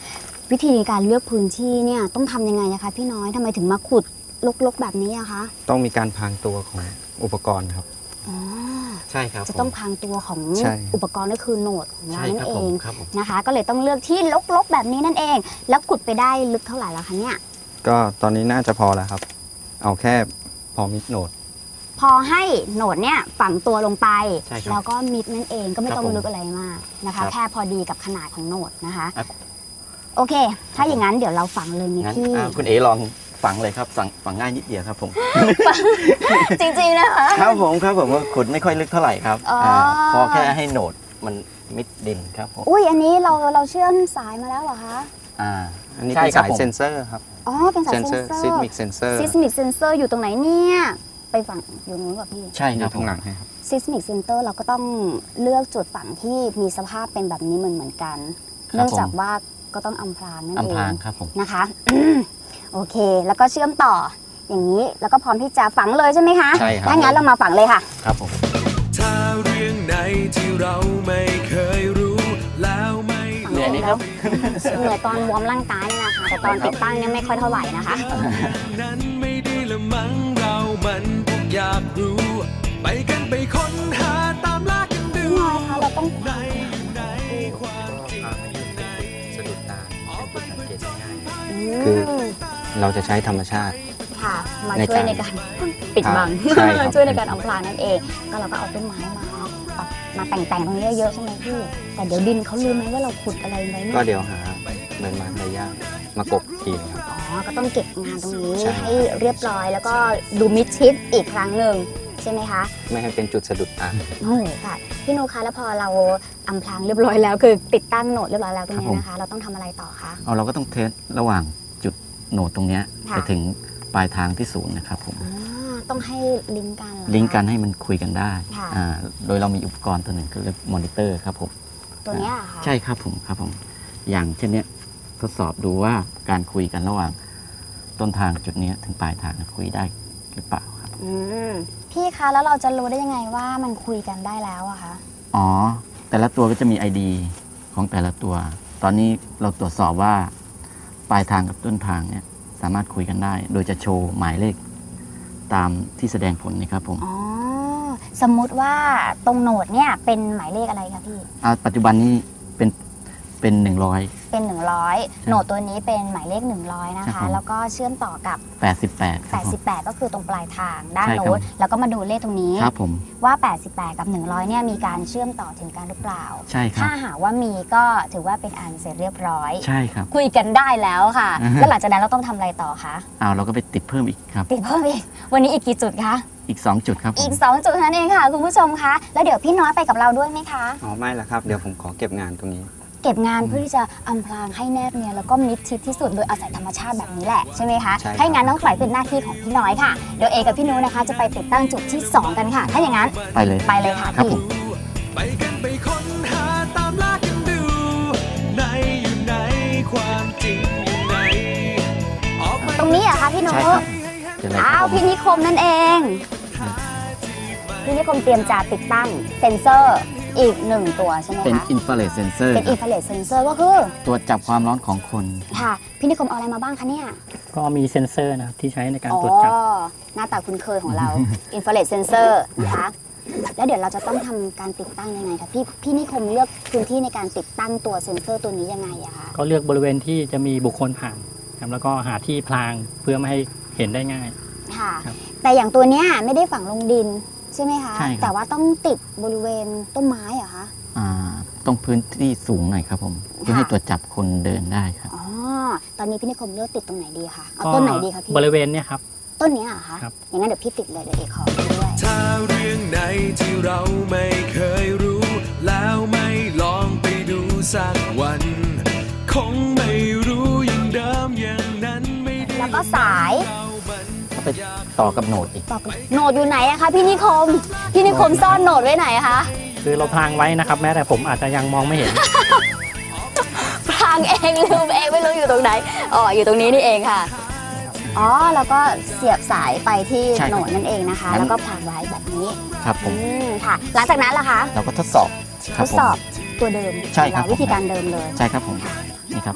วิธีการเลือกพื้นที่เนี่ยต้องทำยังไงนะคะพี่น้อยทำไมถึงมาขุดลกๆแบบนี้อะคะต้องมีการพรางตัวของอุปกรณ์ครับอ๋อใช่ครับจะต้องพรางตัวของใช่อุปกรณ์ก็คือโหนดของเราใช่นั่ครับนเอผมงครับผมนะคะ ก็เลยต้องเลือกที่ลกๆแบบนี้นั่นเอง แล้วขุดไปได้ลึกเท่าไหร่แล้วคะเนี่ยก็ตอนนี้น่าจะพอแล้วครับ เอาแค่พอมิดโหนดพอให้โหนดเนี่ยฝังตัวลงไปใช่ครับแล้วก็มิดนั่นเองก็ไม่ครับต้องผมลึกอะไรมากนะครัคะบแค่พอดีกับขนาดของโหนดนะคะครับโอเค ถ้าอย่างนั้นเดี๋ยวเราฝังเลยนี่งั้นพี่อ่าคุณเอ๋ลองฝังเลยครับฝังฝังง่ายนิดเดียวครับผมจริงๆนะคะครับผมครับผมว่าขุดไม่ค่อยลึกเท่าไหร่ครับอ๋ออ่าพอแค่ให้โหนดมันมิดดินครับผมอุ้ยอันนี้เราเราเชื่อมสายมาแล้วเหรอคะอ่าอันนี้ใช่เป็นครับสายผมเซนเซอร์ครับอ๋อเป็นสายเซเซนนเซเซออร์ร์ซิสมิกเซนเซอร์ซิสมิกเซนเซอร์อยู่ตรงไหนเนี่ยไปฝังอยู่นู้นป่ะพี่ใช่ครับผข้าม งหลังให้ครับซิสมิกเซนเตอร์เราก็ต้องเลือกจุดฝังที่มีสภาพเป็นแบบนี้เหมือนเหมือนกันครับเนื่องจากผมว่าก็ต้องอำพรางนั่นเออำพรางงครับผมนะคะ โอเค แล้วก็เชื่อมต่ออย่างนี้แล้วก็พร้อมที่จะฝังเลยใช่ไหมคะใช่ครับถ้างั้นเรามาฝังเลยค่ะครับผมถ้าเรื่องไหนที่เราไม่เคยรู้แล้วไม่เหนื่อยไหมครับ เหนื่อยตอนวอร์มร่างกายเนี่ยนะคะแต่ตอนติดตั้งเนี่ยไม่ค่อยเท่าไหร่นะคะนั้นไม่ได้ละมั้งเรามันพวกอยากรู้ ไปกันไปค้นหาตามล่ากันดูพี่น้อยคะเราต้องในในความจริงสะดุดตาเป็นจุดสังเกตง่ายอืคือมเราจะใช้ธรรมชาติค่ะมาในช่วยการในการปิดบังใช่ครับช่วยในการอำพรางนั่นเอง ก็เราก็เอาต้นไม้มาปรับมาแต่งๆตรงนี้เยอะๆใช่ไหมพี่แต่เดี๋ยวดินเขารู้ไหมว่าเราขุดอะไรไว้เนี่ยก็เดี๋ยวหาใบไม้ใบหญ้ามากบทีนครับอ๋อก็ต้องเก็บงานตรงนี้ใช่ให้เรียบร้อยแล้วก็ดูมิดชิดอีกครั้งหนึ่งใช่ไหมคะไม่ให้เป็นจุดสะดุดตาโอ้โหค่ะพี่นุคะแล้วพอเราอำพรางเรียบร้อยแล้วคือติดตั้งโหนดเรียบร้อยแล้วตรงนี้นะคะ เราต้องทำอะไรต่อคะเอาเราก็ต้องเทสระหว่างจุดโหนดตรงเนี้ยค่ะไปถึงปลายทางที่ศูนย์นะครับผมอ่าต้องให้ลิงก์กันเหรอคะลิงก์กันให้มันคุยกันได้ค่ะอ่าโดยเรามีอุปกรณ์ตัวหนึ่งคือเรียกมอนิเตอร์ครับผมตัวเนี้ยเหรอค่ะใช่ครับผมครับผม อย่างเช่นเนี้ยทดสอบดูว่าการคุยกันระหว่างต้นทางจุดเนี้ยถึงปลายทางคุยได้หรือเปล่าครับอืมพี่คะแล้วเราจะรู้ได้ยังไงว่ามันคุยกันได้แล้วอะคะอ๋อ แต่ละตัวก็จะมี ไอ ดี ของแต่ละตัว ตอนนี้เราตรวจสอบว่าปลายทางกับต้นทางเนี่ยสามารถคุยกันได้ โดยจะโชว์หมายเลขตามที่แสดงผลนะครับผมอ๋อสมมุติว่าตรงโหนดเนี่ยเป็นหมายเลขอะไรคะพี่อ่าปัจจุบันนี้เป็นเป็นหนึ่งร้อยเป็น หนึ่งร้อย โหนดตัวนี้เป็นหมายเลข หนึ่งร้อย นะครัคะบผมแล้วก็เชื่อมต่อกับแปดสิบแปดครับผมแปดสิบแปด ก็คือตรงปลายทางด้านใช่ครับโน้นแล้วก็มาดูเลขตรงนี้ครับผมว่า แปดสิบแปด กับ หนึ่งร้อย เนี่ยมีการเชื่อมต่อถึงกันหรือเปล่าใช่ครับถ้าหากว่ามีก็ถือว่าเป็นอันเสร็จเรียบร้อยใช่ครับคุยกันได้แล้วค่ะอือฮะแล้วหลังจากนั้นเราต้องทำอะไรต่อคะเอาเราก็ไปติดเพิ่มอีกครับติดเพิ่มอีก วันนี้อีกกี่จุดคะอีกสองจุดครับผมอีก สอง จุดเท่านั้นเองค่ะคุณผู้ชมคะ แล้วเดี๋ยวพี่น้อยไปกับเราด้วยไหมคะอ๋อไม่ละครับ เดี๋ยวผมขอเก็บงานตรงนี้เก็บงานเพื่อที่จะอำพรางให้แนบเนียนแล้วก็มิดชิดที่สุดโดยอาศัยธรรมชาติแบบนี้แหละใช่ไหมคะใช่ครับถ้าอย่างนั้นน้องขวัญเป็นหน้าที่ของพี่น้อยค่ะ เดี๋ยวเอกับพี่นุ้นะคะจะไปติดตั้งจุดที่สองกันค่ะ ถ้าอย่างนั้นไปเลยไปเลยค่ะครับผพี่มไปกันไปค้นหาตามล่ากันดูในอยู่ในความจริงอยู่ไหนออกมาตรงนี้เหรอะคะพี่นุ้ใช่ครับเดี๋ยวเลยคอ้ารัวบผมพี่นิคมนั่นเองพี่นิคมเตรียมจะติดตั้งเซ็นเซอร์อีกหนึ่งตัวใช่ไหมเป็นคะอินฟราเรดเซนเซอร์เป็นอินฟราเรดเซนเซอร์ก็คือตรวจจับความร้อนของคนค่ะพี่นิคมเอาอะไรมาบ้างคะเนี่ยก็มีเซ็นเซอร์นะครับที่ใช้ในการตรวจจับอ๋อหน้าตาคุ้นเคยของเรา อินฟราเรดเซนเซอร์นะคะแล้วเดี๋ยวเราจะต้องทำการติดตั้งยังไงคะพี่พี่นิคมเลือกพื้นที่ในการติดตั้งตัวเซ็นเซอร์ตัวนี้ยังไงอะคะก็เลือกบริเวณที่จะมีบุคคลผ่านครับแล้วก็หาที่พลางเพื่อไม่ให้เห็นได้ง่ายค่ะครับแต่อย่างตัวเนี้ยไม่ได้ฝังลงดินใช่ไหมคะใช่ครับแต่ว่าต้องติดบริเวณต้นไม้เหรอคะอ่าต้องพื้นที่สูงหน่อยครับผม เพื่อให้ตรวจจับคนเดินได้ครับอ๋อตอนนี้พี่นิคมเลือกติดตรงไหนดีคะเอาต้นไหนดีคะพี่บริเวณเนี่ยครับต้นเนี้ยเหรอคะครับอย่างนั้นเดี๋ยวพี่ติดเลยเดี๋ยวเอกขอไปด้วยถ้าเรื่องไหนที่เราไม่เคยรู้ แล้วไม่ลองไปดูสักวัน คงไม่รู้อย่างเดิมอย่างนั้นไม่ได้แล้วก็สายก็ไปต่อกับโหนดอีกต่อกับโหนดอยู่ไหนอะคะพี่นิคม พี่นิคมซ่อนโหนดไว้ไหนคะคือเราพลางไว้นะครับ แม้แต่ผมอาจจะยังมองไม่เห็นพรางเองลืมเองไม่รู้อยู่ตรงไหนอ๋ออยู่ตรงนี้นี่เองค่ะอ๋อแล้วก็เสียบสายไปที่ใช่ครับโหนดนั่นเองนะคะงั้นแล้วก็พรางไว้แบบนี้ครับผมอืมค่ะ หลังจากนั้นล่ะคะเราก็ทดสอบคทรับดผมสอบตัวเดิมใช่ครับของเาวิธีการเดิมเลยใช่ครับผมนี่ครับ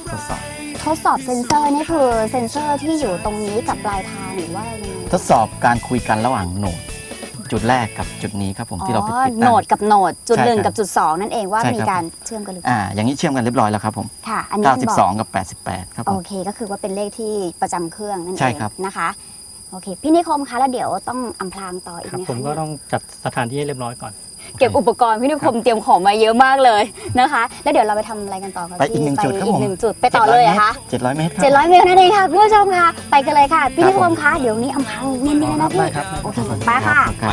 ทดสอบทดสอบเซ็นเซอร์นี่คือเซ็นเซอร์ที่อยู่ตรงนี้กับปลายทางหรือว่ายังไงทดสอบการคุยกันระหว่างโหนดจุดแรกกับจุดนี้ครับผมที่เราไปติดตั้งโหนดกับโหนดจุดหนึ่งใช่ครับกับจุดสองนั่นเองว่าใช่มีครับการเชื่อมกันหรือเปอ่าล่าอย่างนี้เชื่อมกันเรียบร้อยแล้วครับผมค่ะ อันนี้เก้าสิบบอก สองกับแปดสิบแปดครับผโอมเคก็คือว่าเป็นเลขที่ประจำเครื่องนั่นเอใช่งครับนะคะโอเคพี่นิคมคะแล้วเดี๋ยวต้องอำพรางต่ออีกครับไหมคะผมก็ต้องจัดสถานที่ให้เรียบร้อยก่อนเก็บอุปกรณ์พี่นิคมเตรียมของมาเยอะมากเลยนะคะ แล้วเดี๋ยวเราไปทำอะไรกันต่อคะไปอีกหนึ่งจุดครับอีผกมหนึ่งจุดไปต่อเลยเหรอะคะเจ็ดร้อยเมตรครับเจ็ดร้อยเมตรนั่นเองค่ะคุณผู้ชมค่ะไปกันเลยค่ะพี่ครับนิคมคะเดี๋ยวนี้อำพรางเนียนๆเลยนะพี่ได้ครับโอเคไปค่ะครับ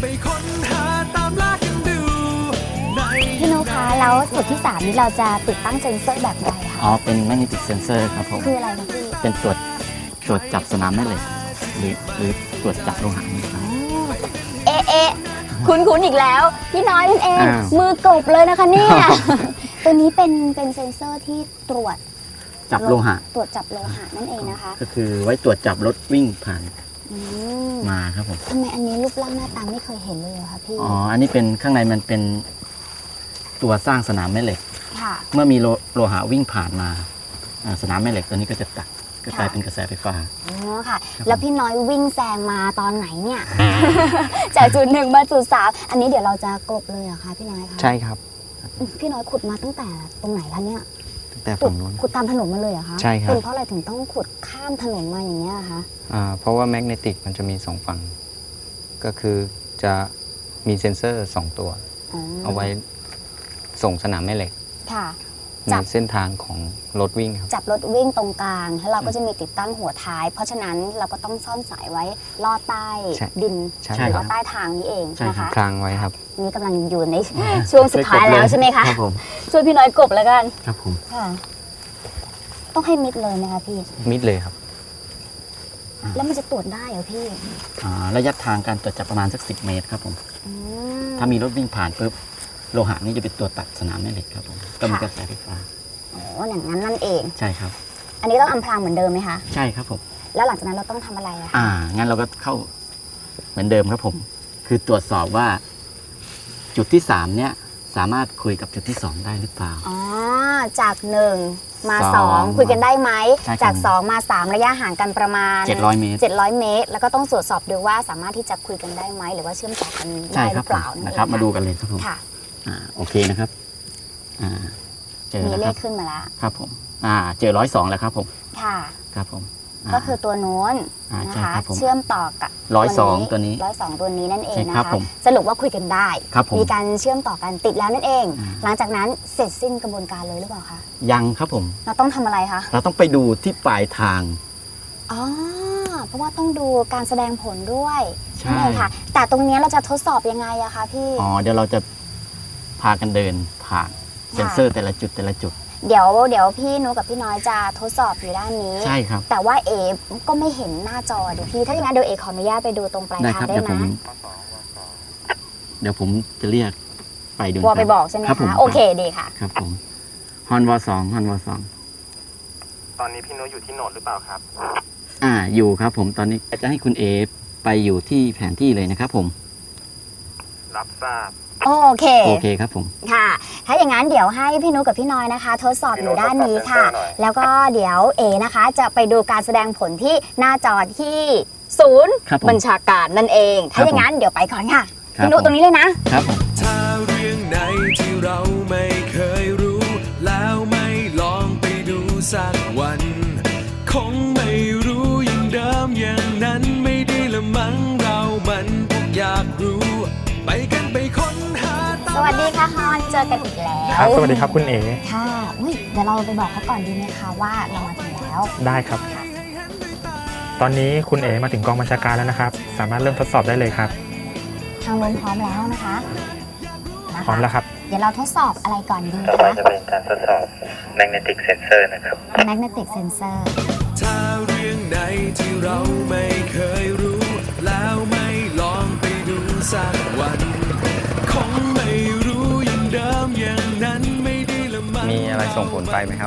พี่นุคะแล้วจุดที่สามนี้เราจะติดตั้งเซ็นเซอร์แบบใดคะอ๋อเป็นแมกเนติกเซนเซอร์ครับผมคืออะไรคะพี่เป็นตรวจตรวจจับสนามแม่เหล็กหรือหรือตรวจจับโลหะนี่ครับเอะเอะคุ้นๆอีกแล้ว พี่น้อยนั่นเองอ้าวมือกบเลยนะคะเนี่ย ตัวนี้เป็นเป็นเซ็นเซอร์ที่ตรวจจับโลหะตรวจจับโลหะนั่นเองนะคะก็คือไว้ตรวจจับรถวิ่งผ่านอืมมาครับผมทำไมอันนี้รูปร่างหน้าตาไม่เคยเห็นเลยเหรอคะพี่อ๋ออันนี้เป็นข้างในมันเป็นตัวสร้างสนามแม่เหล็กค่ะเมื่อมีโลโลหะวิ่งผ่านมาอ่าสนามแม่เหล็กตัวนี้ก็จะตัดก็กลายค่ะเป็นกระแสไฟฟ้าอ๋อค่ะ แล้วพี่น้อยวิ่งแซงมาตอนไหนเนี่ย จากจุดหนึ่งมาจุดสามอันนี้เดี๋ยวเราจะกลบเลยเหรอคะพี่น้อยคะใช่ครับอืมพี่น้อยขุดมาตั้งแต่ตรงไหนคะเนี่ยตั้งแต่ขุฝั่ดงนู้นขุดตามถนนมาเลยเหรอคะใช่ครับเป็นเพราะอะไรถึงต้องขุดข้ามถนนมาอย่างเงี้ยอะคะอ่าเพราะว่าแมกเนติกมันจะมีสองฝั่ง ก็คือจะมีเซ็นเซอร์สองตัวอ๋อเอาไว้ส่งสนามแม่เหล็กค่ะในจับเส้นทางของรถวิ่งครับจับรถวิ่งตรงกลางแล้วเราก็จะมีติดตั้งหัวท้าย เพราะฉะนั้นเราก็ต้องซ่อนสายไว้ลอดใต้ใช่ดินใช่หรือครัว่าบใต้ทางนี้เองใช่นะครัคะบพรางไว้ครับนี่กำลังอยู่ใน ช่วงสุดท้ายแล้วใช่ไหมคะครับผมช่วยพี่น้อยกบแล้วกันครับผมค่ะต้องให้มิดเลยไหมคะพี่มิดเลยครับแล้วมันจะตรวจได้เหรอพี่อ่าระยะทางการตรวจจับประมาณสักสิบเมตรครับผมอืมถ้ามีรถวิ่งผ่านปุ๊บโลหะนี่จะเป็นตัวตัดสนามแม่เหล็กครับผมก็มีกระแสไฟฟ้าอ๋ออย่างนั้นนั่นเองใช่ครับอันนี้ต้องอำพรางเหมือนเดิมไหมคะใช่ครับผมแล้วหลังจากนั้นเราต้องทำอะไรอะคะอ่างั้นเราก็เข้าเหมือนเดิมครับผม คือตรวจสอบว่า จุดที่สามเนี่ยสามารถคุยกับจุดที่สองได้หรือเปล่าอ๋อจากหนึ่งมาสสออง งคุยกันได้ไหมใช่ครับจากสองมาสามระยะห่างกันประมาณเจ็ดร้อยเมตรเจ็ดร้อยเมตร แล้วก็ต้องตรวจสอบดูว่าสามารถที่จะคุยกันได้ไหมหรือว่าเชื่อมต่อกันใช่ได้หครัรืบอเปล่านั่นนะเองครับ มาดูกันเลยครับผมค่ะอ่าโอเคนะครับอ่าเจอมีแล้วเลครัขบขึ้นมาแล้วครับผมอ่าเจอร้อยสองแล้วครับผมค่ะครับผมาก็คือตัวโน้นอ่านะใช่คะครับผมเชื่อมต่อกับร้อยสองตัวนี้ร้อยสองตัวนี้นั่นเองใช่นะครับ คะผมสรุปว่าคุยกันได้ครับผมมีการเชื่อมต่อกันติดแล้วนั่นเองอ่าหลังจากนั้นเสร็จสิ้นกระบวนการเลยหรือเปล่าคะยังครับผมเราต้องทำอะไรคะเราต้องไปดูที่ปลายทางอ๋อเพราะว่าต้องดูการแสดงผลด้วยใช่นั่นเองค่ะ แต่ตรงเนี้ยเราจะทดสอบยังไงอะคะพี่อ๋อเดี๋ยวเราจะพากันเดินผ่านเซ็นเซอร์แต่ละจุดแต่ละจุดเดี๋ยวเดี๋ยวพี่นุกับพี่น้อยจะทดสอบอยู่ด้านนี้ใช่ครับแต่ว่าเอก็ไม่เห็นหน้าจอเดี๋ยวพี่ถ้าอย่างนั้นเดี๋ยวเอขออนุญาตไปดูตรงปลายได้ทาครังบได้เดี๋ยวไหผม มเดี๋ยวผมจะเรียกไปดูวอไปบอกใช่ไหมรับผคะ โอเคดีค่ะครับผมฮอนวอสองฮอนวอสองตอนนี้พี่นุ้ยอยู่ที่โหนดหรือเปล่าครับอ่าอยู่ครับผมตอนนี้จะให้คุณเอไปอยู่ที่แผนที่เลยนะครับผมรับทราบโอเคโอเคครับผมค่ะ ถ้าอย่างนั้นเดี๋ยวให้พี่นุกับพี่น้อยนะคะ ทดสอบอยู่ด้านนี้ค่ะ แล้วก็เดี๋ยวเอนะคะ จะไปดูการแสดงผลที่หน้าจอที่ศูนย์ครับผมบัญชาการนั่นเอง ถ้าอย่างนั้นเดี๋ยวไปก่อนค่ะ พี่นุตรงนี้เลยนะครับผมถ้าเรื่องไหนที่เราไม่เคยรู้ แล้วไม่ลองไปดูสักวัน คงไม่รู้อย่างเดิมอย่างนั้นไม่ได้ละมั้งเรามันพวกอยากรู้ ไปกันไปค้นหาสวัสดีค่ะฮอนเจอกันอีกแล้วครับ สวัสดีครับคุณเอ๋ค่ะอุ้ยเดี๋ยวเราไปบอกเขาก่อนดีไหมคะว่าเรามาถึงแล้วได้ครับ ตอนนี้คุณเอ๋มาถึงกองบัญชาการแล้วนะครับ สามารถเริ่มทดสอบได้เลยครับทางนู้นพร้อมแล้วนะคะนะคะพร้อมแล้วครับเดี๋ยวเราทดสอบอะไรก่อนดีต่อไปคะจะเป็นการทดสอบ magnetic sensor นะครับ magnetic sensor ถ้าเรื่องไหนที่เราไม่เคยรู้ แล้วไม่ลองไปดูสักวัน คงไม่รู้อย่างเดิมอย่างนั้นไม่ได้ละมั้งมีอะไรส่งผลไปไหมครับ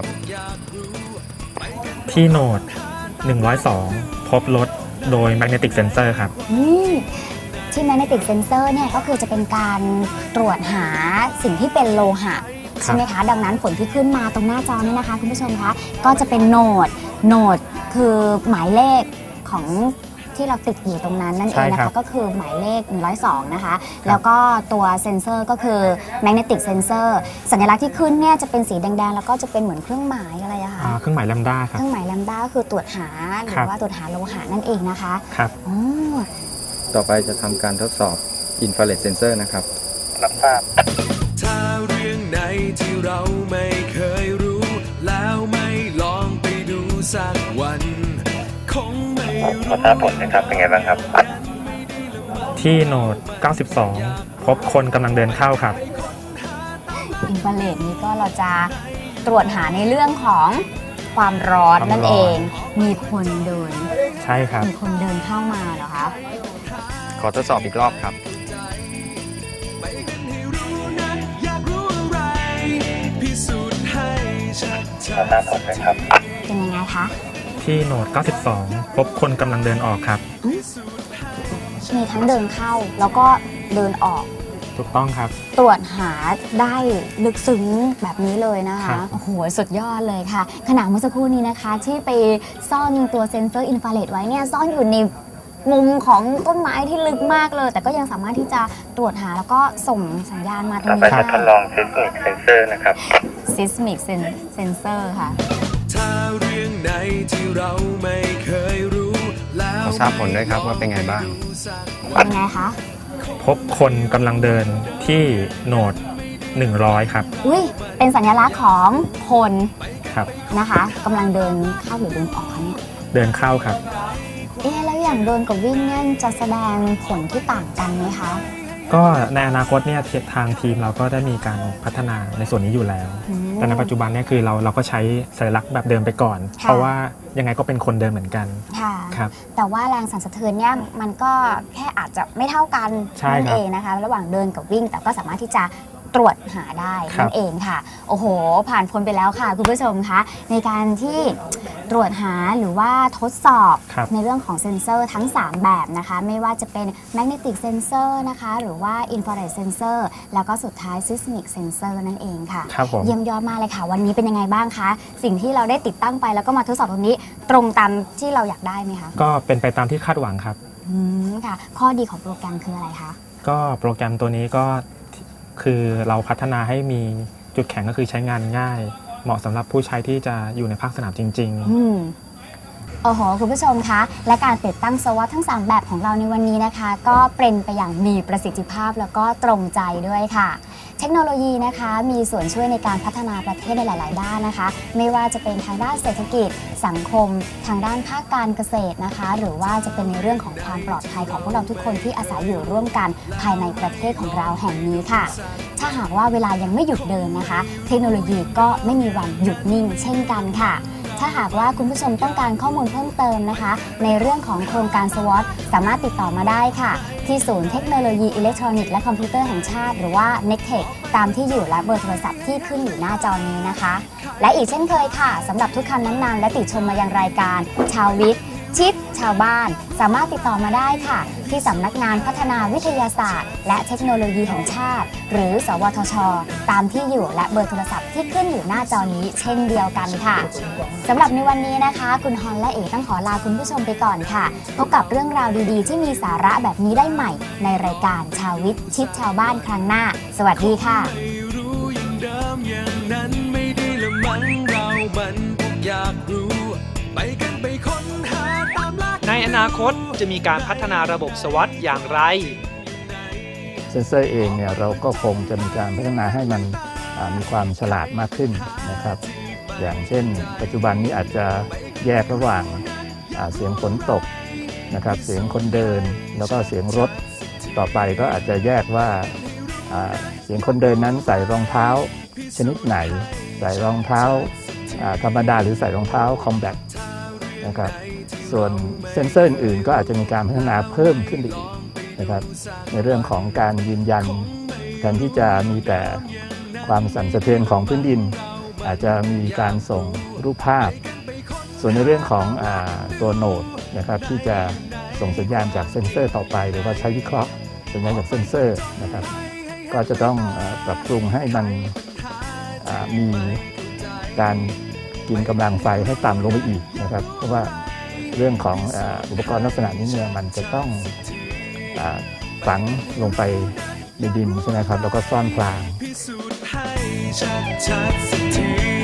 ที่โหนดหนึ่งร้อยสองพบรถโดย magnetic sensor ครับนี่ที่ magnetic sensor เนี่ยก็คือจะเป็นการตรวจหาสิ่งที่เป็นโลหะใช่ไหมคะดังนั้นผลที่ขึ้นมาตรงหน้าจอนี้นะคะคุณผู้ชมคะก็จะเป็นโหนดโหนดคือหมายเลขของที่เราติดอยู่ตรงนั้นนั่นเองนะคะก็คือหมายเลขหนึ่งร้อยสองนะคะแล้วก็ตัวเซ็นเซอร์ก็คือ magnetic sensor สัญลักษณ์ที่ขึ้นเนี่ยจะเป็นสีแดงๆแล้วก็จะเป็นเหมือนเครื่องหมายอะไรอะคะเครื่องหมายแลมด้าครับเครื่องหมายแลมด้าก็คือตรวจหาหรือว่าตรวจหาโลหะนั่นเองนะคะครับต่อไปจะทำการทดสอบ infrared sensor นะครับรับทราบถ้าเรื่องไหนที่เราไม่เคยรู้แล้วไม่ลองไปดูสักวันคงไม่รู้ขอทราบผลนะครับเป็นไงบ้างครับที่โหนดเก้าสิบสองพบคนกำลังเดินเข้าครับอินฟราเรดนี้ก็เราจะตรวจหาในเรื่องของความร้อนนั่นเองมีคนเดินใช่ครับมีคนเดินเข้ามาเหรอคะขอทดสอบอีกรอบครับขอทราบผลนะครับเป็นยังไงคะที่โหนดเก้าสิบสองพบคนกำลังเดินออกครับมีทั้งเดินเข้าแล้วก็เดินออกถูกต้องครับตรวจหาได้ลึกซึ้งแบบนี้เลยนะคะโอ้โหสุดยอดเลยค่ะขณะเมื่อสักครู่นี้นะคะที่ไปซ่อนตัวเซ็นเซอร์อินฟราเรดไว้เนี่ยซ่อนอยู่ในมุมของต้นไม้ที่ลึกมากเลยแต่ก็ยังสามารถที่จะตรวจหาแล้วก็ส่งสัญญาณมาตรงนี้ได้ต่อไปจะทดลอง seismic sensor นะครับ seismic sensor ค่ะถ้าเรื่องไหนที่เราไม่เคยรู้แล้วขอทราบผลด้วยครับว่าเป็นไงบ้างเป็นไงคะพบคนกำลังเดินที่โหนดหนึ่งร้อยครับอุ้ยเป็นสัญลักษณ์ของคนครับนะคะกำลังเดินเข้าหรือเดินออกคะเนี่ยเดินเข้าครับเอ๊ะแล้วอย่างเดินกับวิ่งเนี่ยจะแสดงผลที่ต่างกันไหมคะก็ในอนาคตเนี่ยทางทีมเราก็ได้มีการพัฒนาในส่วนนี้อยู่แล้วแต่ในปัจจุบันเนี่ยคือเราเราก็ใช้สัญลักษณ์แบบเดิมไปก่อนเพราะว่ายังไงก็เป็นคนเดินเหมือนกันค่ะครับแต่ว่าแรงสั่นสะเทือนเนี่ยมันก็แค่อาจจะไม่เท่ากันนั่นเองนะคะระหว่างเดินกับวิ่งแต่ก็สามารถที่จะตรวจหาได้นั่นเองค่ะโอ้โหผ่านพ้นไปแล้วค่ะคุณผู้ชมคะในการที่ตรวจหาหรือว่าทดสอบในเรื่องของเซ็นเซอร์ทั้งสามแบบนะคะไม่ว่าจะเป็น magnetic sensor นะคะหรือว่า infrared sensor แล้วก็สุดท้าย seismic sensor นั่นเองค่ะเยี่ยมยอดมากเลยค่ะวันนี้เป็นยังไงบ้างคะสิ่งที่เราได้ติดตั้งไปแล้วก็มาทดสอบตรงนี้ตรงตามที่เราอยากได้ไหมคะก็เป็นไปตามที่คาดหวังครับอืมค่ะข้อดีของโปรแกรมคืออะไรคะก็โปรแกรมตัวนี้ก็คือเราพัฒนาให้มีจุดแข็งก็คือใช้งานง่ายเหมาะสำหรับผู้ใช้ที่จะอยู่ในภาคสนามจริงๆอืมโอ้โหคุณผู้ชมคะและการติดตั้งสวอตทั้งสามแบบของเราในวันนี้นะคะก็เป็นไปอย่างมีประสิทธิภาพแล้วก็ตรงใจด้วยค่ะเทคโนโลยีนะคะมีส่วนช่วยในการพัฒนาประเทศในหลายๆด้านนะคะไม่ว่าจะเป็นทางด้านเศรษฐกิจสังคมทางด้านภาคการเกษตรนะคะหรือว่าจะเป็นในเรื่องของความปลอดภัยของพวกเราทุกคนที่อาศัยอยู่ร่วมกันภายในประเทศของเราแห่งนี้ค่ะถ้าหากว่าเวลายังไม่หยุดเดินนะคะเทคโนโลยีก็ไม่มีวันหยุดนิ่งเช่นกันค่ะถ้าหากว่าคุณผู้ชมต้องการข้อมูลเพิ่มเติมนะคะในเรื่องของโครงการ สวอต สามารถติดต่อมาได้ค่ะที่ศูนย์เทคโนโลยีอิเล็กทรอนิกส์และคอมพิวเตอร์แห่งชาติหรือว่า เน็กเทค ตามที่อยู่และเบอร์โทรศัพท์ที่ขึ้นอยู่หน้าจอนี้นะคะและอีกเช่นเคยค่ะสำหรับทุกคำแนะนำและติชมมายังรายการชาววิทย์ชิดชาวบ้านสามารถติดต่อมาได้ค่ะที่สำนักงานพัฒนาวิทยาศาสตร์และเทคโนโลยีแห่งชาติหรือสวทช.ตามที่อยู่และเบอร์โทรศัพท์ที่ขึ้นอยู่หน้าจอนี้เช่นเดียวกันค่ะสำหรับในวันนี้นะคะคุณฮอนและเอ๋ต้องขอลาคุณผู้ชมไปก่อนค่ะพบกับเรื่องราวดีๆที่มีสาระแบบนี้ได้ใหม่ในรายการชาววิทย์ชิดชาวบ้านครั้งหน้าสวัสดีค่ะในอนาคตจะมีการพัฒนาระบบสวอตอย่างไรเซนเซอร์เองเนี่ยเราก็คงจะมีการพัฒนาให้มันมีความฉลาดมากขึ้นนะครับอย่างเช่นปัจจุบันนี้อาจจะแยกระหว่างเสียงฝนตกนะครับเสียงคนเดินแล้วก็เสียงรถต่อไปก็อาจจะแยกว่าเสียงคนเดินนั้นใส่รองเท้าชนิดไหนใส่รองเท้าธรรมดาหรือใส่รองเท้าคอมแบทนะครับส่วนเซ็นเซอร์อื่นๆก็อาจจะมีการพัฒนาเพิ่มขึ้นอีกนะครับในเรื่องของการยืนยันแทนที่จะมีแต่ความสั่นสะเทือนของพื้นดินอาจจะมีการส่งรูปภาพส่วนในเรื่องของอ่าตัวโหนดนะครับที่จะส่งสัญญาณจากเซ็นเซอร์ต่อไปหรือว่าใช้วิเคราะห์สัญญาณจากเซ็นเซอร์นะครับก็จะต้องปรับปรุงให้มันมีการกินกำลังไฟให้ต่ำลงไปอีกนะครับเพราะว่าเรื่องของอุปกรณ์ลักษณะนี้เนี่ยมันจะต้องฝังลงไปในดินใช่ไหมครับแล้วก็ซ่อนพรางพิสูจน์ให้ชัดๆสักที